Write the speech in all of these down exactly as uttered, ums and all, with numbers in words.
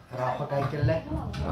Rauha kaikille.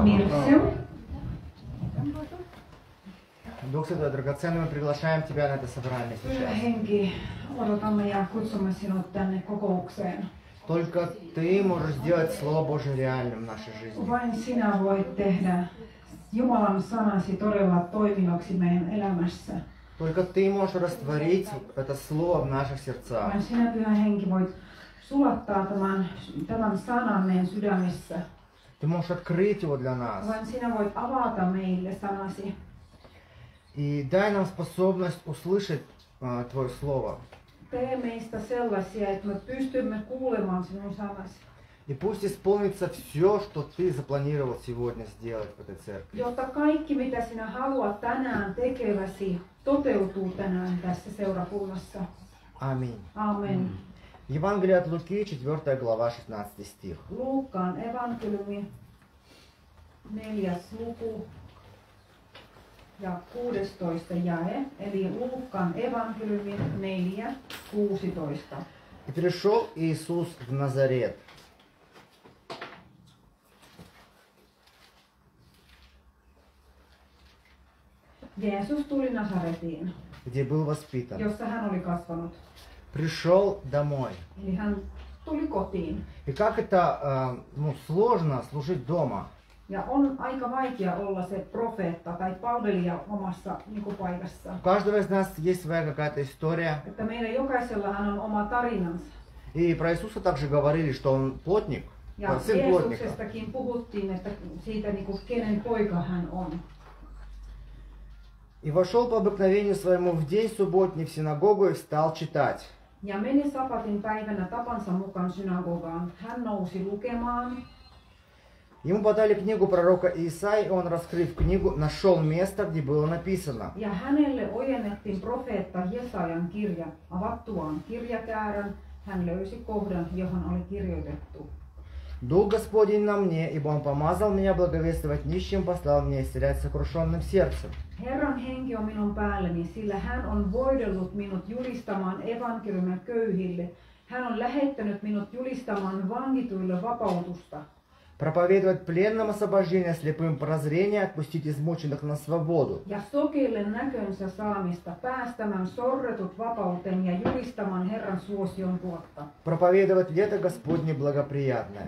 Дух Святой, драгоценный, мы приглашаем Тебя на это собрание сейчас. Henki, odotamme ja kutsumme sinut tänne kokoukseen. Только Ты можешь сделать Слово Божие реальным в нашей жизни. Vain sinä voit tehdä Jumalan sanasi todella toimivaksi meidän elämässä. Только Ты можешь растворить это Слово в наших сердцах. Vain sinä, Pyhä Henki, voit sulattaa tämän, tämän sanan meidän sydämissä. Ты можешь открыть его для нас. Vain sinä voit avata meille sanasi. И дай нам способность услышать uh, Твое Слово. Tee meistä sellaisia, että me pystymme kuulemaan sinun sanasi. И пусть исполнится все, что Ты запланировал сегодня сделать в этой церкви. Jotta kaikki, mitä sinä haluat tänään tekeväsi, toteutuu tänään tässä seurakunnassa. Аминь. Amen. Евангелие от Луки, четвёртая глава, шестнадцатый стих. Luukkaan evankeliumi, neljäs luku ja kuudestoista jae, eli Luukkaan evankeliumi neljä, kuusitoista. И пришел Иисус в Назарет. Jeesus tuli Nasaretiin, Где был воспитан. jossa hän oli kasvanut. Пришел домой. Eli hän tuli kotiin. И как это э, ну, сложно служить дома. Ja on aika vaikea olla se profeetta tai palvelija omassa niin paikassa. У каждого из нас есть своя какая-то история. Että meillä jokaisellahan on oma tarinansa. И про Иисуса также говорили, что он плотник, Ja сын плотника. Jeesuksestakin puhuttiin, että siitä niin kuin, kenen poika hän on. И вошел по обыкновению своему в день субботний в синагогу и встал читать. Ja meni sapatin päivänä tapansa mukaan synagogaan. Hän nousi lukemaan. Ему подали книгу пророка Исаии, и он, раскрыв книгу, нашел место, где было написано. Ja hänelle ojennettiin profeetta Jesajan kirja. Avattuaan kirjakäärön hän löysi kohdan, johon oli kirjoitettu. Дух Господень на мне, ибо Он помазал меня благовествовать нищим, послал меня исцелять сокрушенным сердцем. Herran henki on minun päälläni, sillä hän on voidellut minut julistamaan evankeliumia köyhille. Hän on lähettänyt minut julistamaan vangituille vapautusta. Проповедовать пленным освобождение, слепым прозрение, отпустить измученных на свободу. Ja sokille näkönsä saamista, päästämään sorretut vapauteen ja julistamaan Herran suosion vuotta. Проповедовать лето Господне благоприятное.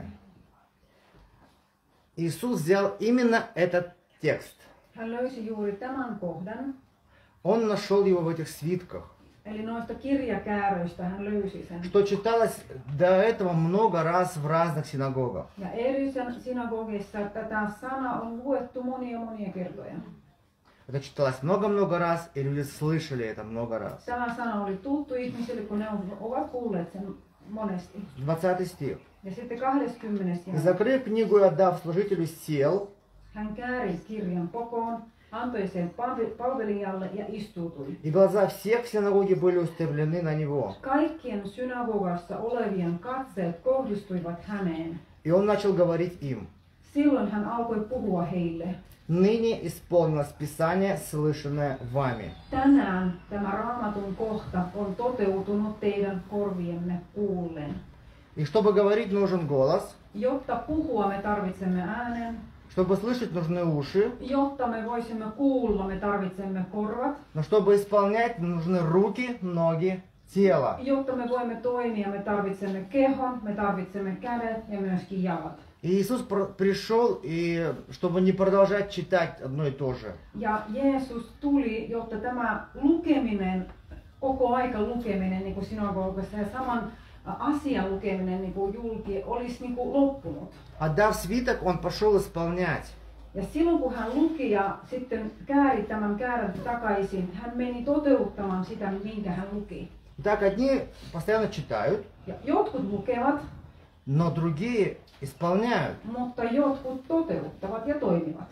Иисус взял именно этот текст. Hän löysi juuri tämän kohdan, Он нашел его в этих свитках, eli noista kirjakääröistä hän löysi sen. что читалось до этого много раз в разных синагогах. Ja eri synagogissa tätä sanaa on luettu monia monia kertoja. Это читалось много-много раз, и люди слышали это много раз. Tämä sana oli tuttu ihmisille, kun ne ovat kuulleet sen monesti. двадцатый стих. Ja sitten kahdeskymmenes И jae. закрыв книгу и отдав служителю, сел, Hän kääri kirjan kokoon, antoi sen palvelijalle ja istuutui. и глаза всех в синагоге были устремлены на него. Kaikkien synagogassa olevien katseet kohdistuivat häneen. И он начал говорить им. Silloin hän alkoi puhua heille. Ныне исполнилось Писание, слышанное вами. Tänään tämä raamatun kohta on toteutunut teidän korvienne kuullen. И чтобы говорить, нужен голос. Jotta puhua me tarvitsemme äänen. Чтобы слышать, нужны уши. Jotta me voisimme kuulla, me tarvitsemme korvat. Но чтобы исполнять, нужны руки, ноги, тело. Jotta me voimme toimia, me tarvitsemme kehon, me tarvitsemme kädet ja myöskin jalat. И Иисус пришел, и чтобы не продолжать читать одно и то же. Ja Jeesus tuli, jotta tämä lukeminen, koko aika lukeminen niin kuin synagogassa ja saman asian lukeminen niin kuin julki olisi niin kuin loppunut. Отдав свиток, он пошел исполнять. Ja silloin kun hän luki ja sitten kääri tämän käärän takaisin, hän meni toteuttamaan sitä, minkä hän luki. Так одни постоянно читают, Ja jotkut lukevat, но другие исполняют. mutta jotkut toteuttavat ja toimivat.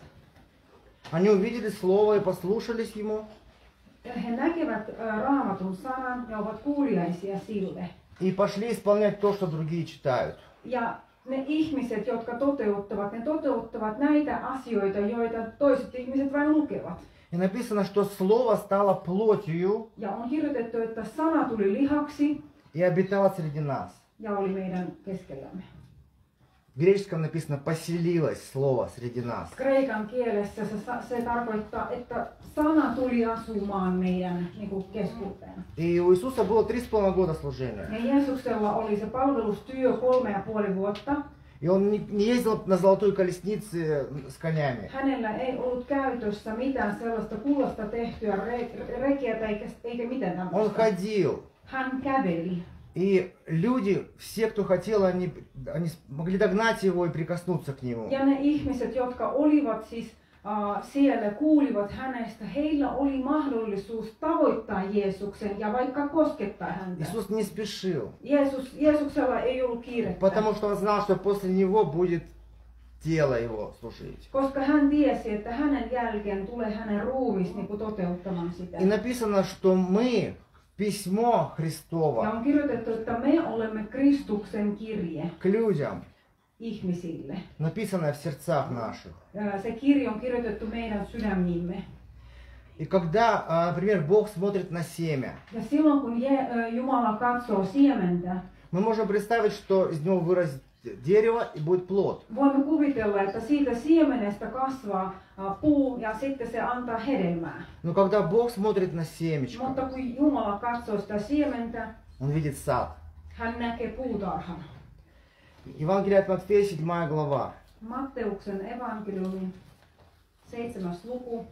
Они увидели слово и послушались ему. Ja he näkevät ä, raamatun sanan ja ovat kuuliaisia sille. И пошли исполнять то, что другие читают. Ja ne ihmiset, jotka toteuttavat, ne toteuttavat näitä asioita, joita toiset ihmiset vain lukevat. И написано, что слово стало плотью Ja on kirjoitettu, että sana tuli lihaksi и обитало среди нас. ja oli meidän keskellämme. В греческом написано «поселилось» слово среди нас. Kreikan kielessä se, se tarkoittaa, että sana tuli asumaan meidän niin kuin keskuuteen. И у Иисуса было три с половиной года служения. Ja Jeesuksella oli se palvelustyö kolme ja puoli vuotta. И он не, не ездил на золотой колеснице с конями. Hänellä ei ollut käytössä mitään sellaista kullasta tehtyä re- rekiä eikä, eikä mitään Он tämmöistä. ходил. Hän käveli. И люди, все, кто хотел, они, они могли догнать его и прикоснуться к нему. Ja ne ihmiset, jotka olivat siis uh, siellä, kuulivat hänestä, heillä oli mahdollisuus tavoittaa Jeesuksen ja vaikka koskettaa häntä. Иисус не спешил, Jeesus, Jeesuksella ei ollut kiirettä, потому что он знал, что после него будет тело его служить. koska hän tiesi, että hänen jälkeen tulee hänen ruumis niin kuin toteuttamaan sitä. И написано, что мы письмо Ja Христово on kirjoitettu, että me olemme Kristuksen kirje к людям, ihmisille. написанное в сердцах наших. Ja se kirje on kirjoitettu meidän sydämiimme. И когда, например, Бог смотрит на семя, Ja silloin kun Je- ö, Jumala katsoo siementä, мы можем представить, что из него вырастет дерево и будет плод. voimme kuvitella, että siitä siemenestä kasvaa ä, puu ja sitten se antaa hedelmää. Но когда Бог смотрит на семечко, Mutta kun Jumala katsoo sitä siementä, он видит сад. hän näkee puutarhan. Евангелие от Матфея, седьмая глава. Matteuksen evankeliumi, seitsemäs luku,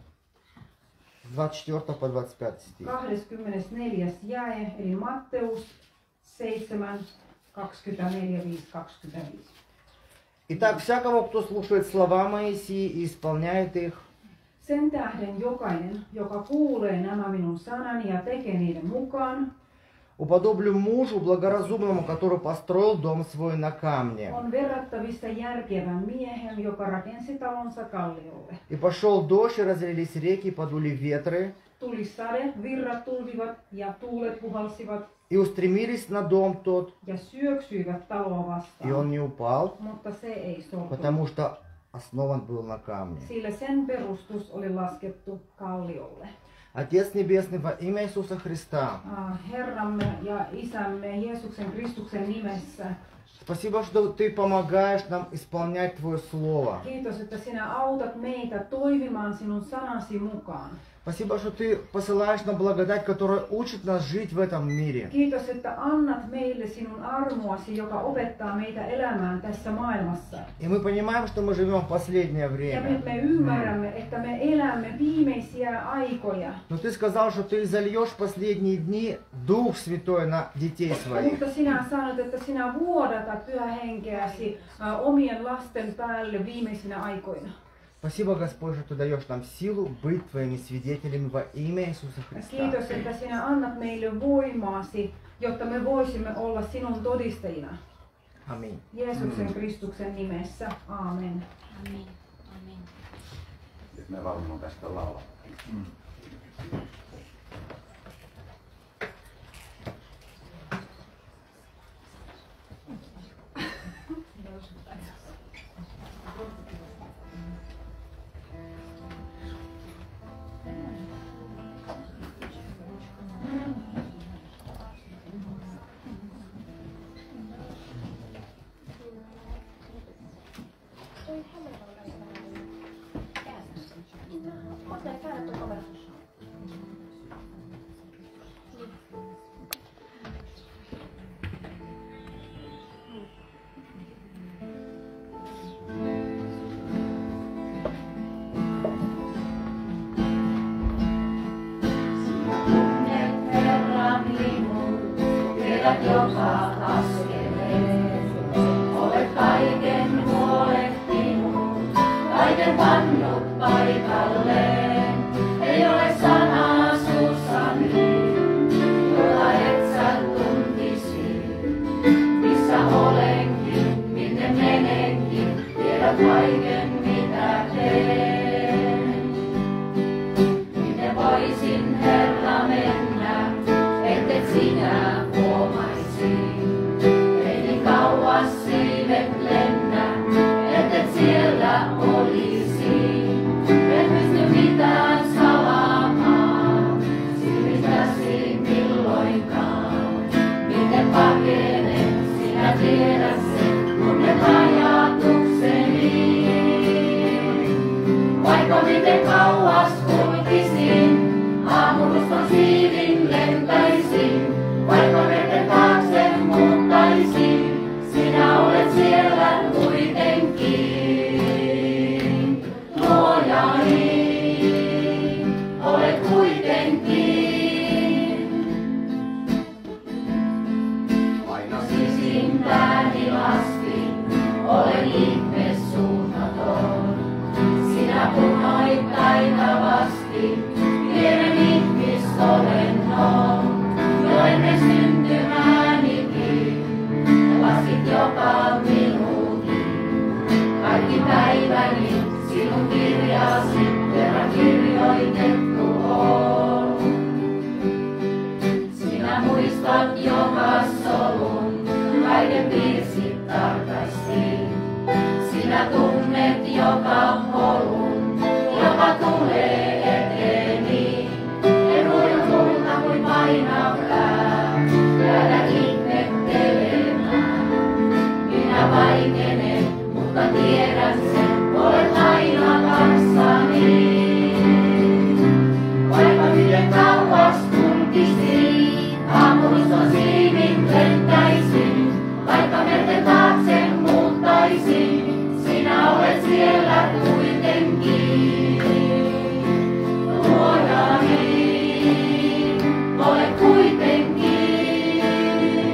с двадцать четвёртого по двадцать пятый стих. kaksikymmentäneljäs jae, eli Matteus seitsemän, kaksikymmentäneljä, viisi kaksikymmentäviisi. Итак, всякого, кто слушает слова мои сии и исполняет их, Sen tähden jokainen, joka kuulee nämä minun sanani ja tekee niiden mukaan, уподоблю мужу благоразумному, который построил дом свой на камне. on verrattavissa järkevän miehen, joka rakensi talonsa kalliolle. И пошел дождь, и разлились реки, и подули ветры, Tuli sade, virrat tulvivat ja tuulet puhalsivat и устремились на дом тот, ja syöksyivät taloa и vastaan. он не упал, Mutta se ei sortunut, потому что основан был на камне. sillä sen perustus oli laskettu kalliolle. Отец Небесный, во имя Иисуса Христа, Ah, Herramme ja Isämme Jeesuksen Kristuksen nimessä, спасибо, что Ты помогаешь нам исполнять Твое Слово. kiitos, että sinä autat meitä toimimaan sinun sanasi mukaan. Спасибо, что Ты посылаешь нам благодать, которая учит нас жить в этом мире. Kiitos, että annat meille sinun armoasi, joka opettaa meitä elämään tässä maailmassa. И мы понимаем, что мы живем в последнее Ja время. me, me ymmärrämme, että me elämme viimeisiä aikoja. Но Ты сказал, что Ты зальешь в последние дни Дух Святой на детей своих. Mutta sinä sanot, että sinä vuodatat Pyhä Henkeäsi ä, omien lasten päälle viimeisinä aikoina. Спасибо, Господь, что Ты даешь нам силу быть Твоими свидетелями во имя Иисуса Ja Христа. kiitos, että sinä annat meille voimaasi, jotta me voisimme olla sinun todistajina. Аминь. Jeesuksen Kristuksen nimessä. Aamen. Amen. Amen. Nyt me varmaan tästä laulaa. Joka askeleen, olet kaiken huolehtinut, kaiken pannut paikalleen. Ei ole sanaa suussani, jota et sä tuntisi. Missä olenkin, minne menenkin, tiedät kaiken mitä teen. Minne voisin Herra mennä, et sinä huomaisi. Ei niin kauas siivet lennä, et siellä olisi. Et pysty mitään salaamaan, silmistäsi milloinkaan. Minne pakenen, sinä tiedät sen, kun ne rajat joka polun, joka tulee eteeni. En uudun tulta kuin painavää, jäädä ihmettelemään. Minä vaikenen, mutta tiedän sen, olet aina kanssani. Vaikka miten kauas kulkisin, aamuruskon siivin lentäisin. Vaikka merten taakse muuttaisin, sinä olet siellä kuitenkin. Luojani, olet kuitenkin.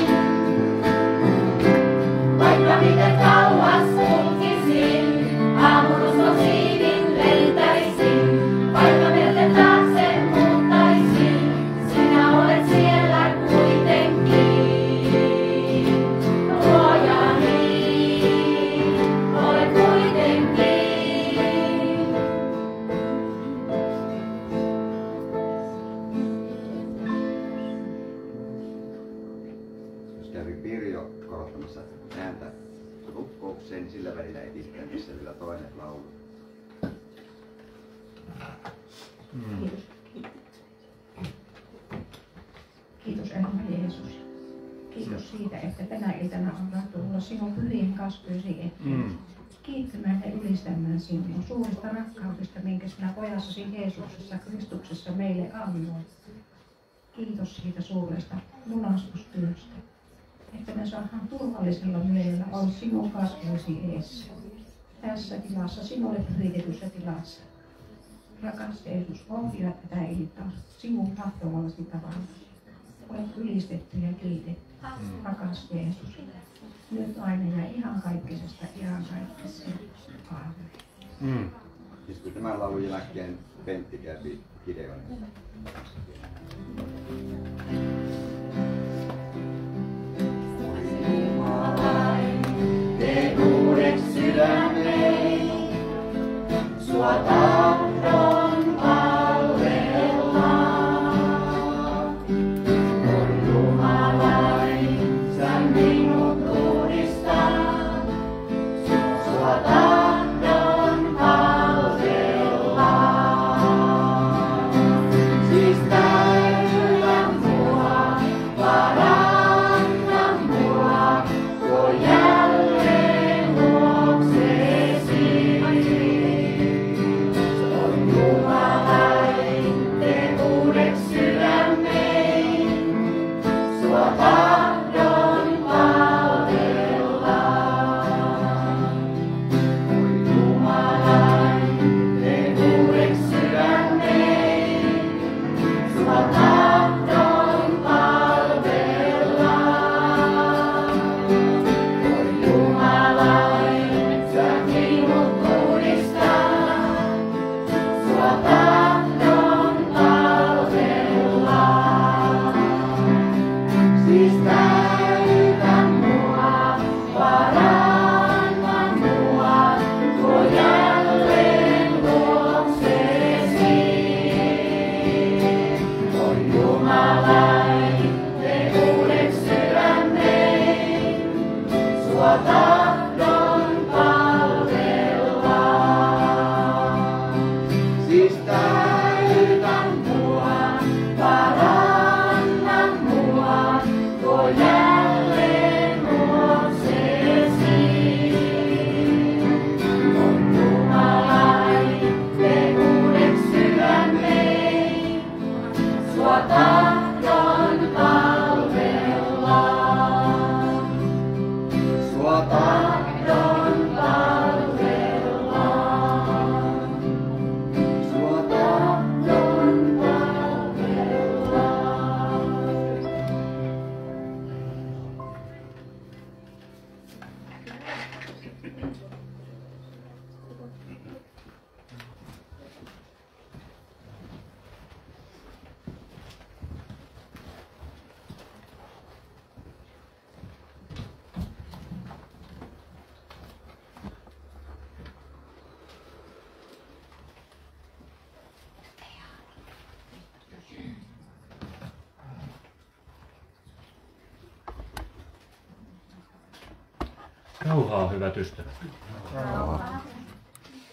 Vaikka miten kauas kulkisin, aamuruskon siivin lentäisin. Vaikka merten taakse muuttaisin, sinä olet siellä kuitenkin. Kävi Pirjo korottamassa ääntä rukkoukseen, niin sillä välillä edistämisessä vielä toinen laulu. Mm. Kiitos elämä Jeesus. Kiitos siitä, että tänä iltana on tulla sinun pyhiin kasvoisi eteen. Mm. Kiittämään ja ylistämään sinua suuresta rakkaudesta, minkä sinä pojassasi Jeesuksessa Kristuksessa meille annoit. Kiitos siitä suuresta lunastustyöstä, että me saadaan turvallisella mielellä olla sinun kasvoisi edessä. Tässä tilassa, sinulle pyhitetyssä tilassa. Rakas Jeesus, ohjaa tätä iltaa sinun tahtomallasi tavalla. Olet ylistetty ja kiitetty. Rakas Jeesus, nyt aina ja ihan kaikkisesta ihan kaikkessa. Aamen. Mm. Siis kun tämän laulun jälkeen Pentti kävi Gideonissa. Tee uudeksi sydämeen, sua tahdon palvella. On Jumalain, sä minut uudistat, sua tahdon palvella. Siis täytä mua, paranna mua, tuo jälleen luoksesi. On Jumalain, tee uudeksi sydämeen, sua tahdon palvella. On Jumalain, tee uudeksi sydämeen, sua tahdon palvella. On Jumalain, sä minut uudistat, sua tahdon palvella. Siis täytä mua, paranna mua, tuo jälleen luoksesi. On Jumalain, tee uudeksi sydämeen, sua tahdon palvella. Siis täytä mua, paranna mua, tuo jälleen luoksesi. On Jumalain, tee uudeksi sydämeen, sua tahdon palvella. Sua tahdon palvella. Sua tahdon palvella. Rauhaa, hyvät ystävät. Rauhaa.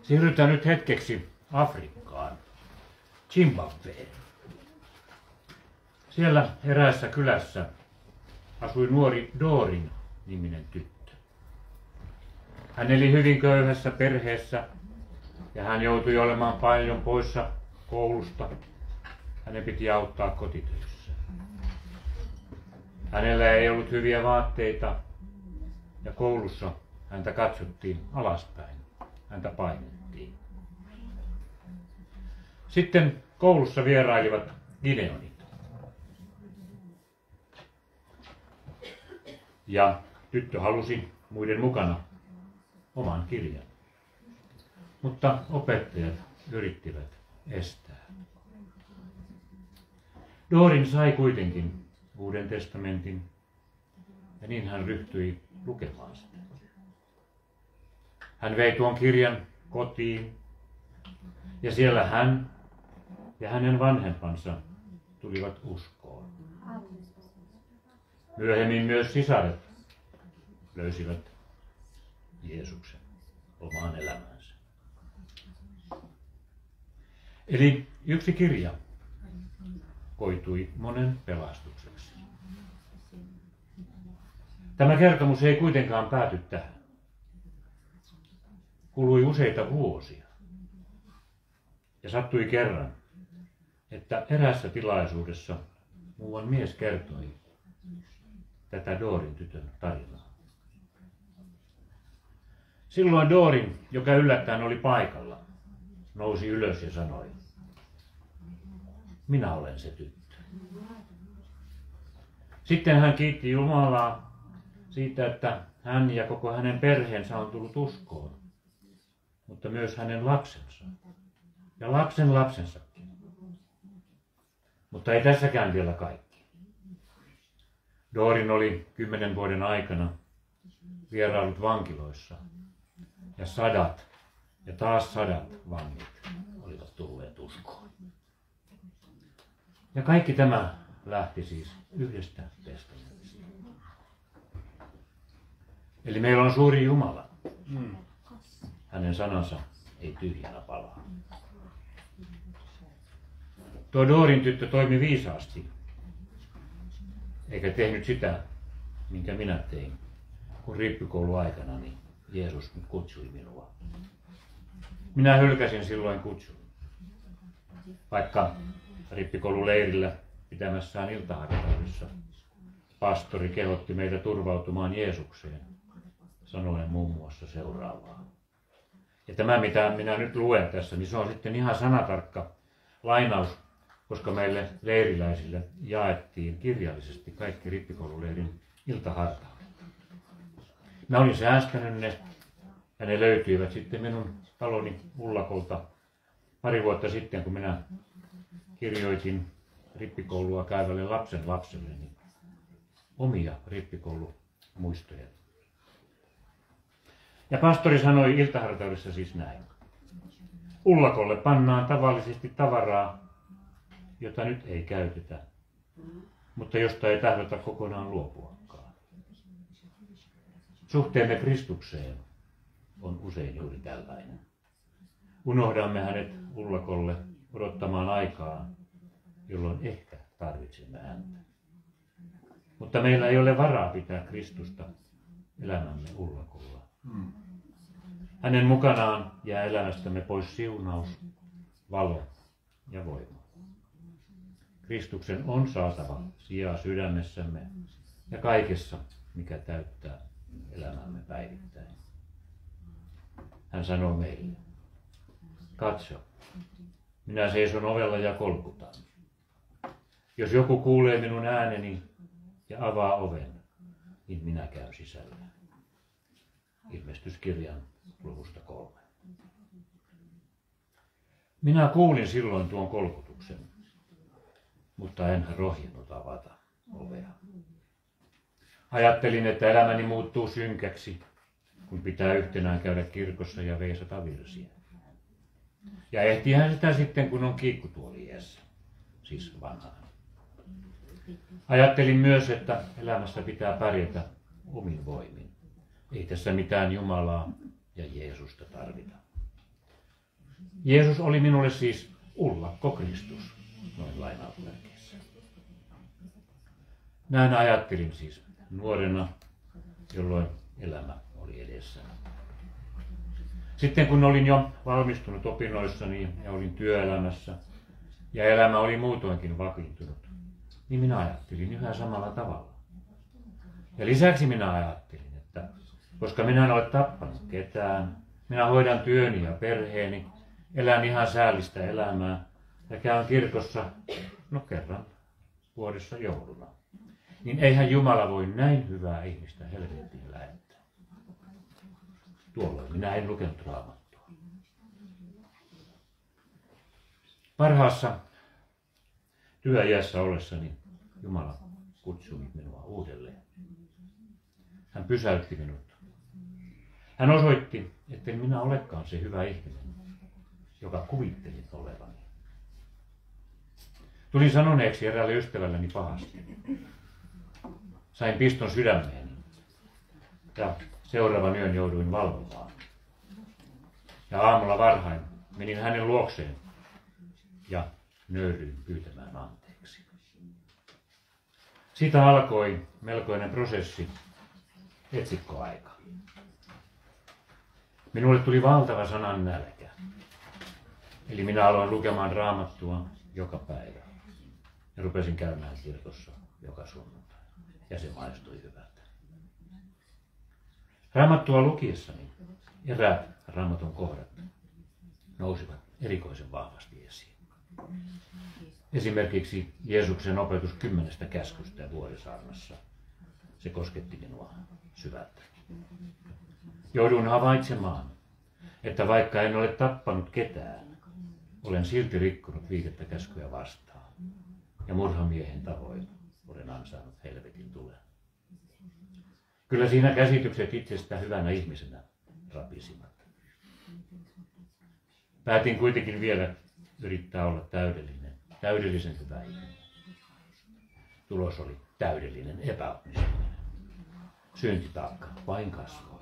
Siirrytään nyt hetkeksi Afrikkaan, Zimbabween. Siellä eräässä kylässä asui nuori Dorin niminen tyttö. Hän eli hyvin köyhässä perheessä ja hän joutui olemaan paljon poissa koulusta. Hänen piti auttaa kotitöissä. Hänellä ei ollut hyviä vaatteita ja koulussa häntä katsottiin alaspäin. Häntä painettiin. Sitten koulussa vierailivat Gideonit. Ja tyttö halusi muiden mukana oman kirjan. Mutta opettajat yrittivät estää. Dorin sai kuitenkin Uuden testamentin ja niin hän ryhtyi lukemaan sitä. Hän vei tuon kirjan kotiin ja siellä hän ja hänen vanhempansa tulivat uskoon. Myöhemmin myös sisaret löysivät Jeesuksen omaan elämäänsä. Eli yksi kirja koitui monen pelastukseksi. Tämä kertomus ei kuitenkaan pääty tähän. Kului useita vuosia. Ja sattui kerran, että eräässä tilaisuudessa muuan mies kertoi tätä Dorin tytön tarinaa. Silloin Dorin, joka yllättäen oli paikalla, nousi ylös ja sanoi, minä olen se tyttö. Sitten hän kiitti Jumalaa siitä, että hän ja koko hänen perheensä on tullut uskoon, mutta myös hänen lapsensa ja lapsen lapsensakin. Mutta ei tässäkään vielä kaikki. Dorin oli kymmenen vuoden aikana vierailut vankiloissa ja sadat ja taas sadat vangit olivat tulleet uskoon. Ja kaikki tämä lähti siis yhdestä testamentista. Eli meillä on suuri Jumala. Hänen sanansa ei tyhjänä palaa. Tuo Dorin tyttö toimi viisaasti, eikä tehnyt sitä, minkä minä tein, kun rippikouluaikana niin Jeesus kutsui minua. Minä hylkäsin silloin kutsun, vaikka rippikoululeirillä pitämässään iltaharjoituksessa pastori kehotti meitä turvautumaan Jeesukseen, sanoen muun muassa seuraavaa. Ja tämä, mitä minä nyt luen tässä, niin se on sitten ihan sanatarkka lainaus, koska meille leiriläisille jaettiin kirjallisesti kaikki rippikoululeirin iltahartaudet. Mä olin säästänyt ne ja ne löytyivät sitten minun taloni ullakolta pari vuotta sitten, kun minä kirjoitin rippikoulua käyvälle lapsen lapselleni omia rippikoulumuistoja. Ja pastori sanoi iltahartaudessa siis näin. Ullakolle pannaan tavallisesti tavaraa, jota nyt ei käytetä, mutta josta ei tahdota kokonaan luopuakaan. Suhteemme Kristukseen on usein juuri tällainen. Unohdamme hänet ullakolle odottamaan aikaa, jolloin ehkä tarvitsemme häntä. Mutta meillä ei ole varaa pitää Kristusta elämämme ullakolla. Hänen mukanaan jää elämästämme pois siunaus, valo ja voima. Kristuksen on saatava sijaa sydämessämme ja kaikessa, mikä täyttää elämämme päivittäin. Hän sanoo meille, katso, minä seison ovella ja kolkutan. Jos joku kuulee minun ääneni ja avaa oven, niin minä käyn sisällä. Ilmestyskirjan luvusta kolme. Minä kuulin silloin tuon kolkutuksen, mutta en rohjennut avata ovea. Ajattelin, että elämäni muuttuu synkäksi, kun pitää yhtenään käydä kirkossa ja veisata virsiä. Ja ehtihän sitä sitten, kun on kiikkutuoli-iässä, siis vanhana. Ajattelin myös, että elämässä pitää pärjätä omin voimin. Ei tässä mitään Jumalaa ja Jeesusta tarvita. Jeesus oli minulle siis ullakko Kristus, noin lainausmerkeissä. Näin ajattelin siis nuorena, jolloin elämä oli edessäni. Sitten kun olin jo valmistunut opinnoissani ja olin työelämässä ja elämä oli muutoinkin vakiintunut, niin minä ajattelin yhä samalla tavalla. Ja lisäksi minä ajattelin, että koska minä en ole tappanut ketään, minä hoidan työni ja perheeni, elän ihan säällistä elämää ja käyn kirkossa, no kerran vuodessa jouluna, niin eihän Jumala voi näin hyvää ihmistä helvettiin lähettää. Tuolloin minä en lukenut Raamattua. Parhaassa työiässä ollessani Jumala kutsui minua uudelleen. Hän pysäytti minut. Hän osoitti, etten minä olekaan se hyvä ihminen, joka kuvittelin olevani. Tulin sanoneeksi eräälle ystävälleni pahasti. Sain piston sydämeeni ja seuraavan yön jouduin valvomaan. Ja aamulla varhain menin hänen luokseen ja nöyryin pyytämään anteeksi. Siitä alkoi melkoinen prosessi, etsikkoaika. Minulle tuli valtava sanan nälkä. Eli minä aloin lukemaan Raamattua joka päivä. Ja rupesin käymään kirkossa joka sunnuntai. Ja se maistui hyvältä. Raamattua lukiessani eräät Raamatun kohdat nousivat erikoisen vahvasti esiin. Esimerkiksi Jeesuksen opetus kymmenestä käskystä Vuorisaarnassa. Se kosketti minua syvältä. Jouduin havaitsemaan, että vaikka en ole tappanut ketään, olen silti rikkonut viidettä käskyä vastaan. Ja murhamiehen tavoin olen ansainnut helvetin tulen. Kyllä siinä käsitykset itsestä hyvänä ihmisenä rapisivat. Päätin kuitenkin vielä yrittää olla täydellinen, täydellisen hyvä ihminen. Tulos oli täydellinen epäonnistuminen. Syntitaakka vain kasvoi.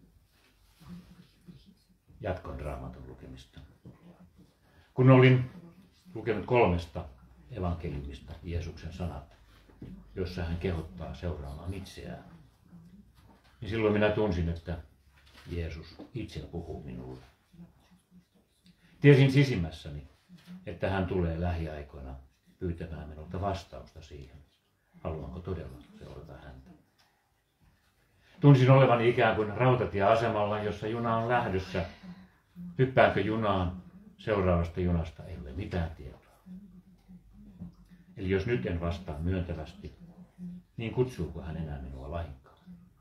Jatkoin Raamatun lukemista. Kun olin lukenut kolmesta evankeliumista Jeesuksen sanat, jossa hän kehottaa seuraamaan itseään, niin silloin minä tunsin, että Jeesus itse puhuu minulle. Tiesin sisimmässäni, että hän tulee lähiaikoina pyytämään minulta vastausta siihen, haluanko todella seurata häntä. Tunsin olevani ikään kuin rautatieasemalla, jossa juna on lähdössä. Hyppäänkö junaan, seuraavasta junasta ei ole mitään tietoa. Eli jos nyt en vastaa myöntävästi, niin kutsuuko hän enää minua lainkaan?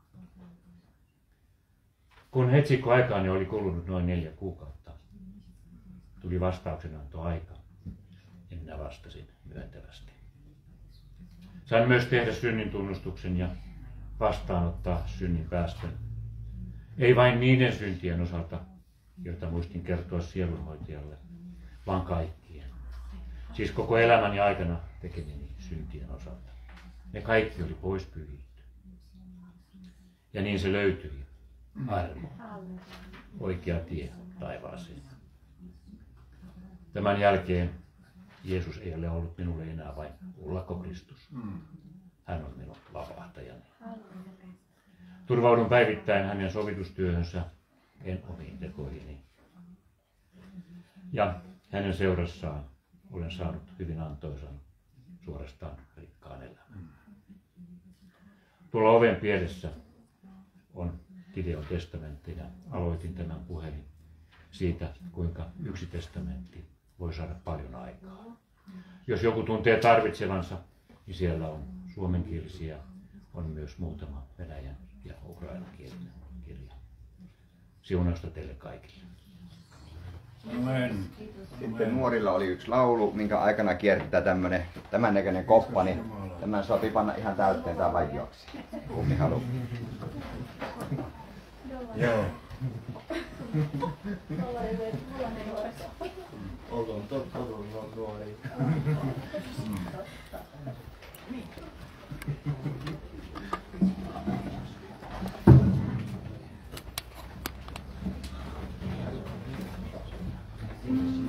Kun etsikkoaikaani oli kulunut noin neljä kuukautta, tuli vastauksenantoaika ja minä vastasin myöntävästi. Sain myös tehdä synnin tunnustuksen ja vastaanottaa synnin päästön. Ei vain niiden syntien osalta, joita muistin kertoa sielunhoitajalle, vaan kaikkien. Siis koko elämäni aikana tekemieni syntien osalta. Ne kaikki oli pois pyhitty. Ja niin se löytyi. Armo. Oikea tie taivaaseen. Tämän jälkeen Jeesus ei ole ollut minulle enää vain ullakko Kristus. Hän on minun vapahtajani. Turvaudun päivittäin hänen sovitustyöhönsä, en omiin tekoihini. Ja hänen seurassaan olen saanut hyvin antoisan, suorastaan rikkaan elämän. Tuolla oven pielessä on Gideon testamentti ja aloitin tämän puheen siitä, kuinka yksi testamentti voi saada paljon aikaa. Jos joku tuntee tarvitsevansa, niin siellä on suomenkielisiä, on myös muutama venäjän ja ukrainankielinen kirja. Siunausta teille kaikille. Amen. Sitten nuorilla oli yksi laulu, minkä aikana kiertää tämmönen, tämän näköinen koppa, niin tämän sopii panna ihan täyteen tai vaihdoksi. Kummi haluaa. Joo. Olkoon totta, kun on nuori. Mm.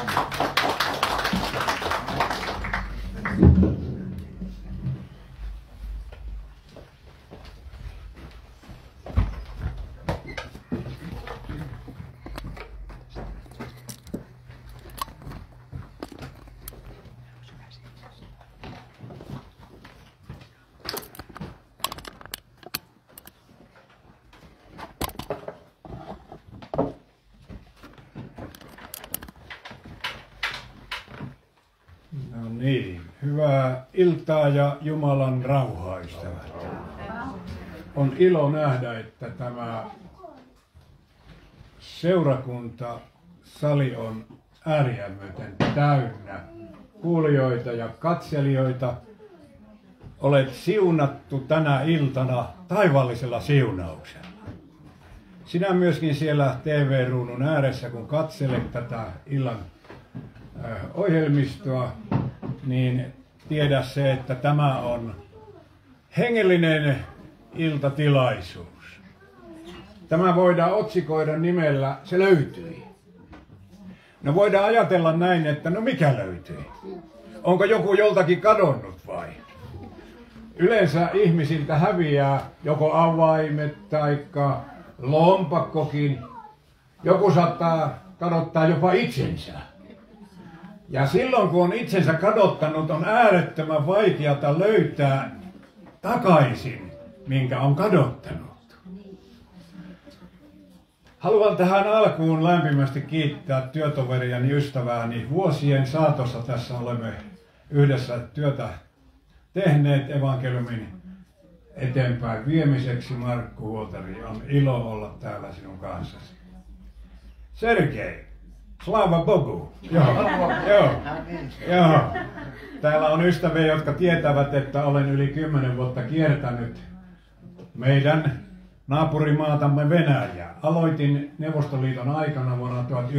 No niin, hyvää iltaa ja Jumalan rauhaa, ystävät. On ilo nähdä, että tämä seurakunta sali on ääriä myöten täynnä kuulijoita ja katselijoita. Olet siunattu tänä iltana taivaallisella siunauksella. Sinä myöskin siellä T V-ruudun ääressä, kun katselet tätä illan ohjelmistoa, niin tiedä se, että tämä on hengellinen iltatilaisuus. Tämä voidaan otsikoida nimellä "Se löytyi". No voidaan ajatella näin, että no mikä löytyi? Onko joku joltakin kadonnut vai? Yleensä ihmisiltä häviää joko avaimet tai lompakkokin. Joku saattaa kadottaa jopa itsensä. Ja silloin kun on itsensä kadottanut, on äärettömän vaikeata löytää takaisin, minkä on kadottanut. Haluan tähän alkuun lämpimästi kiittää työtoveriani ystävääni. Vuosien saatossa tässä olemme yhdessä työtä tehneet evankeliumin eteenpäin viemiseksi. Markku Huoltari, on ilo olla täällä sinun kanssasi. Sergei. Slava Bogu. Joo, joo, joo. Täällä on ystäviä, jotka tietävät, että olen yli kymmenen vuotta kiertänyt meidän naapurimaatamme Venäjää. Aloitin Neuvostoliiton aikana vuonna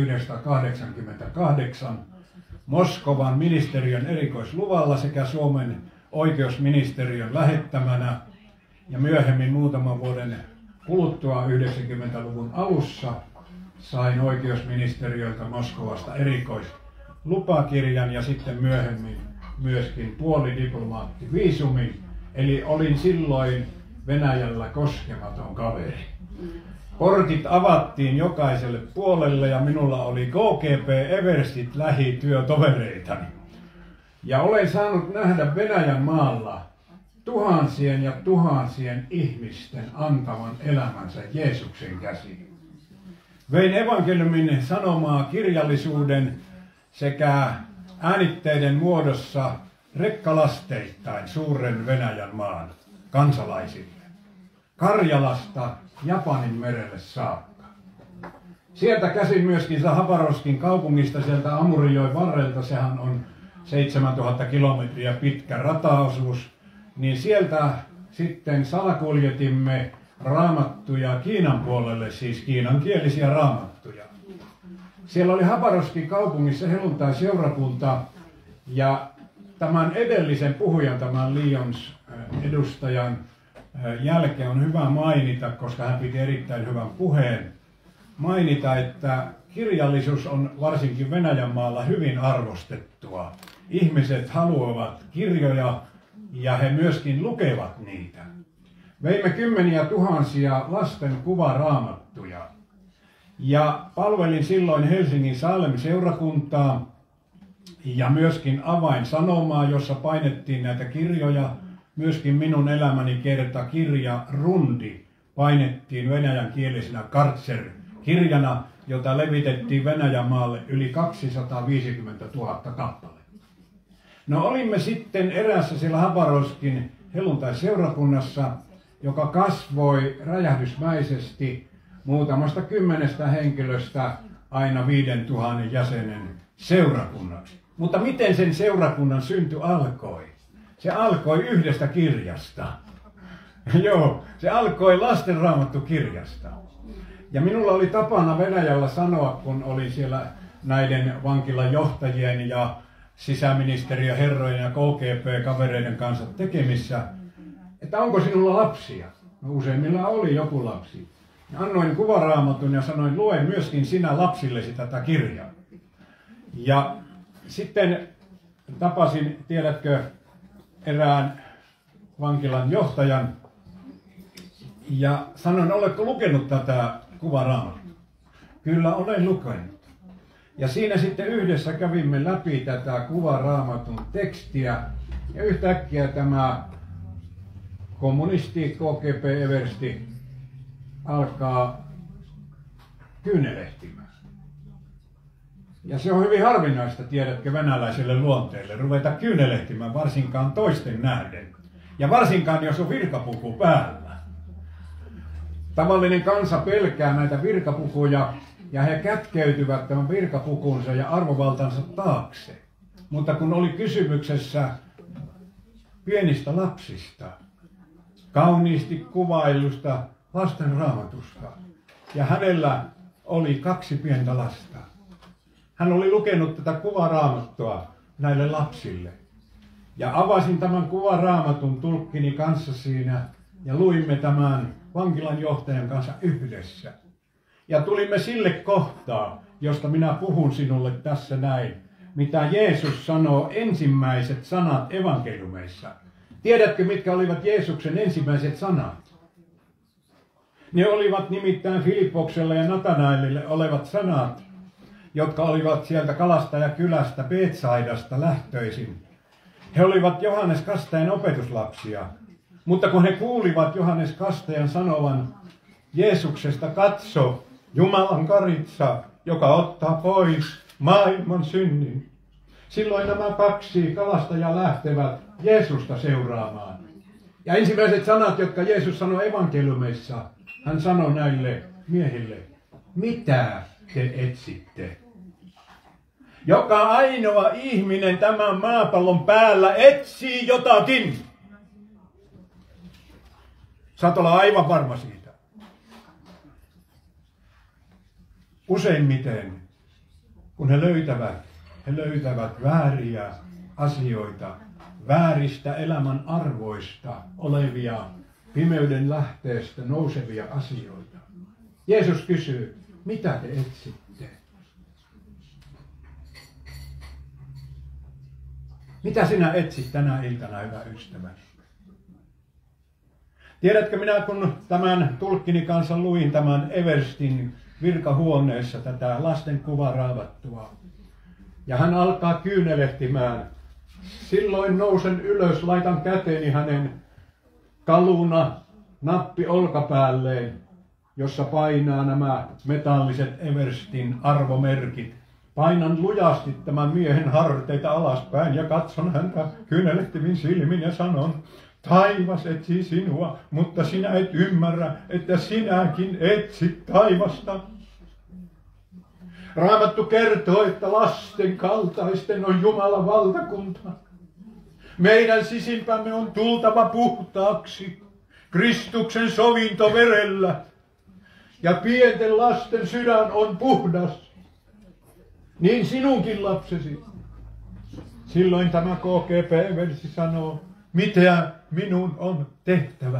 tuhatyhdeksänsataakahdeksankymmentäkahdeksan Moskovan ministeriön erikoisluvalla sekä Suomen oikeusministeriön lähettämänä. Ja myöhemmin muutaman vuoden kuluttua yhdeksänkymmentäluvun alussa sain oikeusministeriöltä Moskovasta erikoislupakirjan ja sitten myöhemmin myöskin puolidiplomaattiviisumin. Eli olin silloin Venäjällä koskematon kaveri. Portit avattiin jokaiselle puolelle ja minulla oli K G B Everstit lähityötovereitani. Ja olen saanut nähdä Venäjän maalla tuhansien ja tuhansien ihmisten antavan elämänsä Jeesuksen käsiin. Vein evankeliumin sanomaa kirjallisuuden sekä äänitteiden muodossa rekkalasteittain suuren Venäjän maan kansalaisille. Karjalasta Japanin merelle saakka. Sieltä käsin myöskin Habarovskin kaupungista, sieltä Amurijoen varrelta, sehän on seitsemäntuhatta kilometriä pitkä rataosuus, niin sieltä sitten salakuljetimme raamattuja Kiinan puolelle, siis kiinankielisiä raamattuja. Siellä oli Habarovskin kaupungissa helluntai-seurakunta ja tämän edellisen puhujan, tämän Lions edustajan jälkeen on hyvä mainita, koska hän piti erittäin hyvän puheen, mainita, että kirjallisuus on varsinkin Venäjän maalla hyvin arvostettua. Ihmiset haluavat kirjoja ja he myöskin lukevat niitä. Veimme kymmeniä tuhansia lasten kuvaraamattuja ja palvelin silloin Helsingin Salem-seurakuntaa ja myöskin Avainsanomaa, jossa painettiin näitä kirjoja. Myöskin minun elämäni kerta kirja Rundi painettiin venäjänkielisenä Kartser-kirjana, jota levitettiin Venäjän maalle yli kaksisataaviisikymmentätuhatta kappaletta. No olimme sitten eräässä siellä Habarovskin helluntai-seurakunnassa, joka kasvoi räjähdysmäisesti muutamasta kymmenestä henkilöstä aina viiden tuhannen jäsenen seurakunnaksi. Mutta miten sen seurakunnan synty alkoi? Se alkoi yhdestä kirjasta. Joo, se alkoi lastenraamattukirjasta. Ja minulla oli tapana Venäjällä sanoa, kun olin siellä näiden vankilan johtajien ja sisäministeriön herrojen ja K G B-kavereiden kanssa tekemissä, että onko sinulla lapsia? No useimmilla oli joku lapsi. Ja annoin kuvaraamatun ja sanoin, lue myöskin sinä lapsillesi tätä kirjaa. Ja sitten tapasin, tiedätkö, erään vankilan johtajan ja sanoin, oletko lukenut tätä kuvaraamattua? Kyllä olen lukenut. Ja siinä sitten yhdessä kävimme läpi tätä kuvaraamatun tekstiä ja yhtäkkiä tämä kommunisti K G P Eversti alkaa kyynelehtimään. Ja se on hyvin harvinaista, tiedätkö, venäläiselle luonteelle ruveta kyynelehtimään varsinkaan toisten nähden. Ja varsinkaan, jos on virkapuku päällä. Tavallinen kansa pelkää näitä virkapukuja ja he kätkeytyvät tämän virkapukunsa ja arvovaltansa taakse. Mutta kun oli kysymyksessä pienistä lapsista, kauniisti kuvailusta lasten raamatusta, ja hänellä oli kaksi pientä lasta. Hän oli lukenut tätä kuvaraamattua näille lapsille. Ja avasin tämän kuvaraamatun tulkkini kanssa siinä ja luimme tämän vankilan johtajan kanssa yhdessä. Ja tulimme sille kohtaa, josta minä puhun sinulle tässä näin, mitä Jeesus sanoo ensimmäiset sanat evankeliumeissa. Tiedätkö, mitkä olivat Jeesuksen ensimmäiset sanat? Ne olivat nimittäin Filippokselle ja Natanaelille olevat sanat, jotka olivat sieltä kalastajakylästä Betsaidasta lähtöisin. He olivat Johannes Kastajan opetuslapsia, mutta kun he kuulivat Johannes Kastajan sanovan Jeesuksesta, katso, Jumalan karitsa, joka ottaa pois maailman synnin. Silloin nämä kaksi kalastajaa lähtevät Jeesusta seuraamaan. Ja ensimmäiset sanat, jotka Jeesus sanoi evankeliumeissa, hän sanoi näille miehille, mitä te etsitte? Joka ainoa ihminen tämän maapallon päällä etsii jotakin. Saat olla aivan varma siitä. Useimmiten, kun he löytävät, he löytävät vääriä asioita, vääristä elämän arvoista olevia, pimeyden lähteestä nousevia asioita. Jeesus kysyy, mitä te etsitte? Mitä sinä etsit tänä iltana, hyvä ystäväni? Tiedätkö, minä kun tämän tulkkini kanssa luin tämän Everstin virkahuoneessa tätä lasten kuvaraamattua, ja hän alkaa kyynelehtimään, silloin nousen ylös, laitan käteeni hänen kaluna nappi olkapäälleen, jossa painaa nämä metalliset Everstin arvomerkit. Painan lujasti tämän miehen harteita alaspäin ja katson häntä kyynelehtimin silmin ja sanon, taivas etsii sinua, mutta sinä et ymmärrä, että sinäkin etsit taivasta. Raamattu kertoo, että lasten kaltaisten on Jumalan valtakunta. Meidän sisimpämme on tultava puhtaaksi Kristuksen sovintoverellä. Ja pienten lasten sydän on puhdas. Niin sinunkin lapsesi. Silloin tämä K G P-versi sanoo, mitä minun on tehtävä.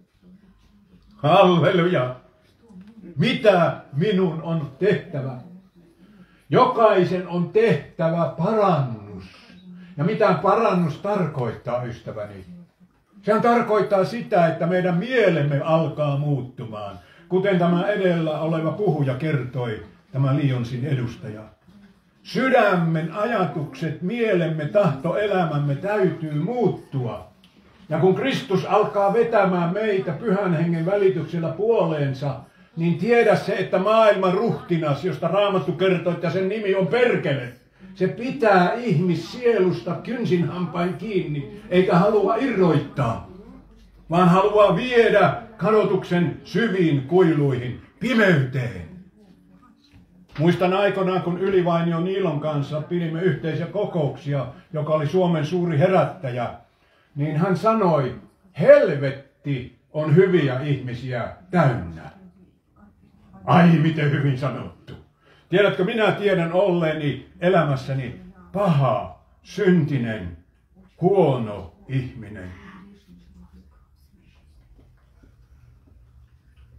Halleluja. Mitä minun on tehtävä? Jokaisen on tehtävä parannus. Ja mitä parannus tarkoittaa, ystäväni? Sehän tarkoittaa sitä, että meidän mielemme alkaa muuttumaan. Kuten tämä edellä oleva puhuja kertoi, tämä Lyonsin edustaja. Sydämen ajatukset, mielemme, tahto, elämämme täytyy muuttua. Ja kun Kristus alkaa vetämään meitä Pyhän Hengen välityksellä puoleensa, niin tiedä se, että maailman ruhtinas, josta Raamattu kertoo, että sen nimi on perkele, se pitää ihmissielusta kynsin hampain kiinni, eikä halua irroittaa, vaan haluaa viedä kadotuksen syviin kuiluihin, pimeyteen. Muistan aikoinaan, kun Ylivainio Niilon kanssa pidimme yhteisiä kokouksia, joka oli Suomen suuri herättäjä, niin hän sanoi, helvetti on hyviä ihmisiä täynnä. Ai, miten hyvin sanottu. Tiedätkö, minä tiedän olleeni elämässäni paha, syntinen, huono ihminen.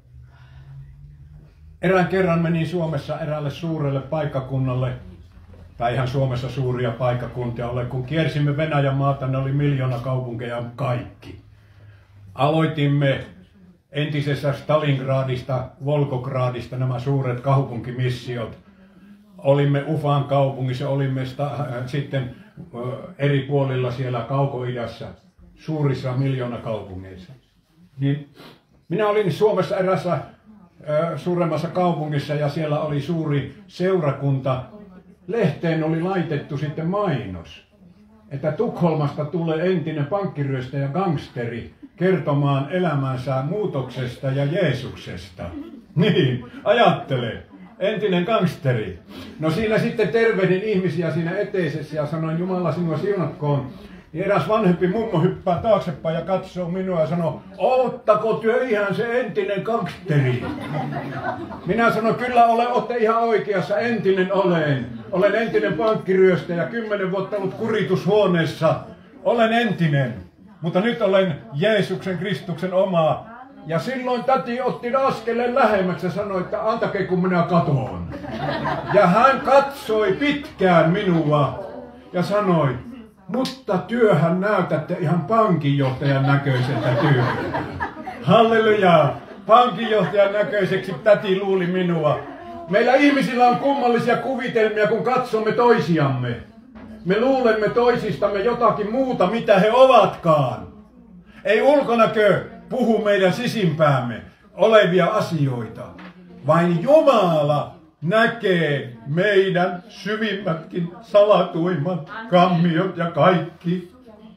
Erään kerran menin Suomessa eräälle suurelle paikkakunnalle tai ihan Suomessa suuria paikkakuntia ole. Kun kiersimme Venäjän maata, ne oli miljoona kaupunkeja kaikki. Aloitimme entisessä Stalingradista, Volgogradista nämä suuret kaupunkimissiot. Olimme Ufan kaupungissa, olimme sta, äh, sitten äh, eri puolilla siellä Kauko-idässä, suurissa miljoonakaupungeissa. Niin minä olin Suomessa erässä äh, suuremmassa kaupungissa ja siellä oli suuri seurakunta. Lehteen oli laitettu sitten mainos, että Tukholmasta tulee entinen pankkiryöstäjä gangsteri kertomaan elämänsä muutoksesta ja Jeesuksesta. Niin, ajattele. Entinen gangsteri. No siinä sitten tervehdin ihmisiä siinä eteisessä ja sanoin, Jumala sinua siunatkoon. Niin eräs vanhempi mummo hyppää taaksepäin ja katsoo minua ja sanoo, oottako työ ihan se entinen gangsteri? Minä sanoin, kyllä ole, ootte ihan oikeassa, entinen olen. Olen entinen pankkiryöstäjä, kymmenen vuotta ollut kuritushuoneessa. Olen entinen, mutta nyt olen Jeesuksen Kristuksen omaa. Ja silloin täti otti askeleen lähemmäksi ja sanoi, että antakee kun minä katoon. Ja hän katsoi pitkään minua ja sanoi, mutta työhän näytätte ihan pankinjohtajan näköiseltä työltä. Halleluja! Pankinjohtajan näköiseksi täti luuli minua. Meillä ihmisillä on kummallisia kuvitelmia, kun katsomme toisiamme. Me luulemme toisistamme jotakin muuta, mitä he ovatkaan. Ei ulkonäkö puhu meidän sisimpäämme olevia asioita. Vain Jumala näkee meidän syvimmätkin salatuimmat kammiot ja kaikki.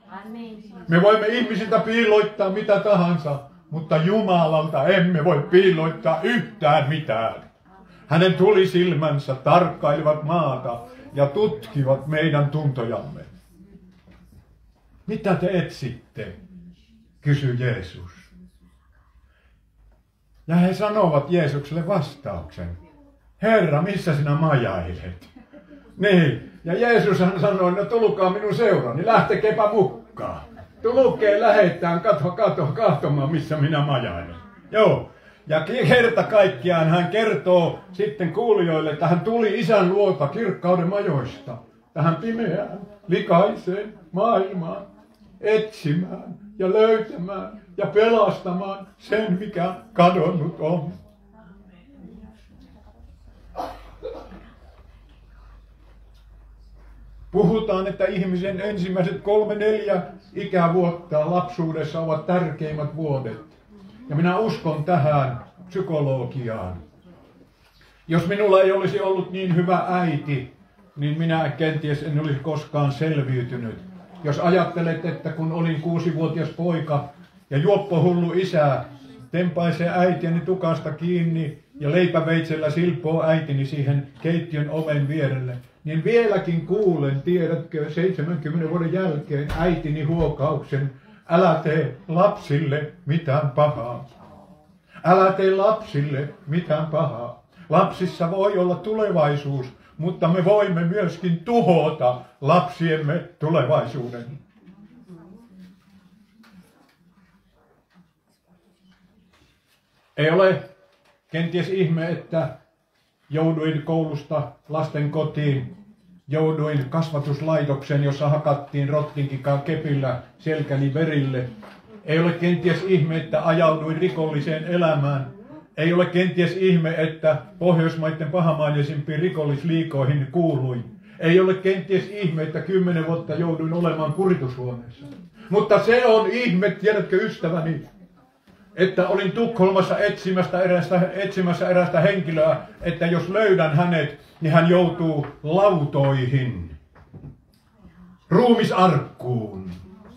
Me voimme ihmisiltä piiloittaa mitä tahansa, mutta Jumalalta emme voi piiloittaa yhtään mitään. Hänen tulisilmänsä tarkkailivat maata ja tutkivat meidän tuntojamme. Mitä te etsitte? Kysyi Jeesus. Ja he sanovat Jeesukselle vastauksen. Herra, missä sinä majailet? Niin, ja Jeesus hän sanoi, no tulkaa minun seurani, lähtekepä mukaan. Tulkee lähettään, katso, katso, katsomaan, missä minä majailen. Joo, ja kerta kaikkiaan hän kertoo sitten kuulijoille, että hän tuli Isän luota kirkkauden majoista, tähän pimeään, likaiseen maailmaan, etsimään ja löytämään ja pelastamaan sen, mikä kadonnut on. Puhutaan, että ihmisen ensimmäiset kolme neljä ikävuotta lapsuudessa ovat tärkeimmät vuodet. Ja minä uskon tähän psykologiaan. Jos minulla ei olisi ollut niin hyvä äiti, niin minä kenties en olisi koskaan selviytynyt. Jos ajattelet, että kun olin kuusivuotias poika ja juoppohullu isä tempaisee äitiäni tukasta kiinni ja leipäveitsellä silpoo äitini siihen keittiön oven vierelle, niin vieläkin kuulen, tiedätkö, seitsemänkymmenen vuoden jälkeen äitini huokauksen, älä tee lapsille mitään pahaa. Älä tee lapsille mitään pahaa. Lapsissa voi olla tulevaisuus, mutta me voimme myöskin tuhota lapsiemme tulevaisuuden. Ei ole kenties ihme, että jouduin koulusta lasten kotiin, jouduin kasvatuslaitokseen, jossa hakattiin rottinkikaan kepillä selkäni verille. Ei ole kenties ihme, että ajauduin rikolliseen elämään. Ei ole kenties ihme, että Pohjoismaiden pahamainesimpiin rikollisliikoihin kuuluin. Ei ole kenties ihme, että kymmenen vuotta jouduin olemaan kuritushuoneessa. Mutta se on ihme, tiedätkö ystäväni, että olin Tukholmassa etsimästä erästä, etsimässä erästä henkilöä, että jos löydän hänet, niin hän joutuu lautoihin, ruumisarkkuun.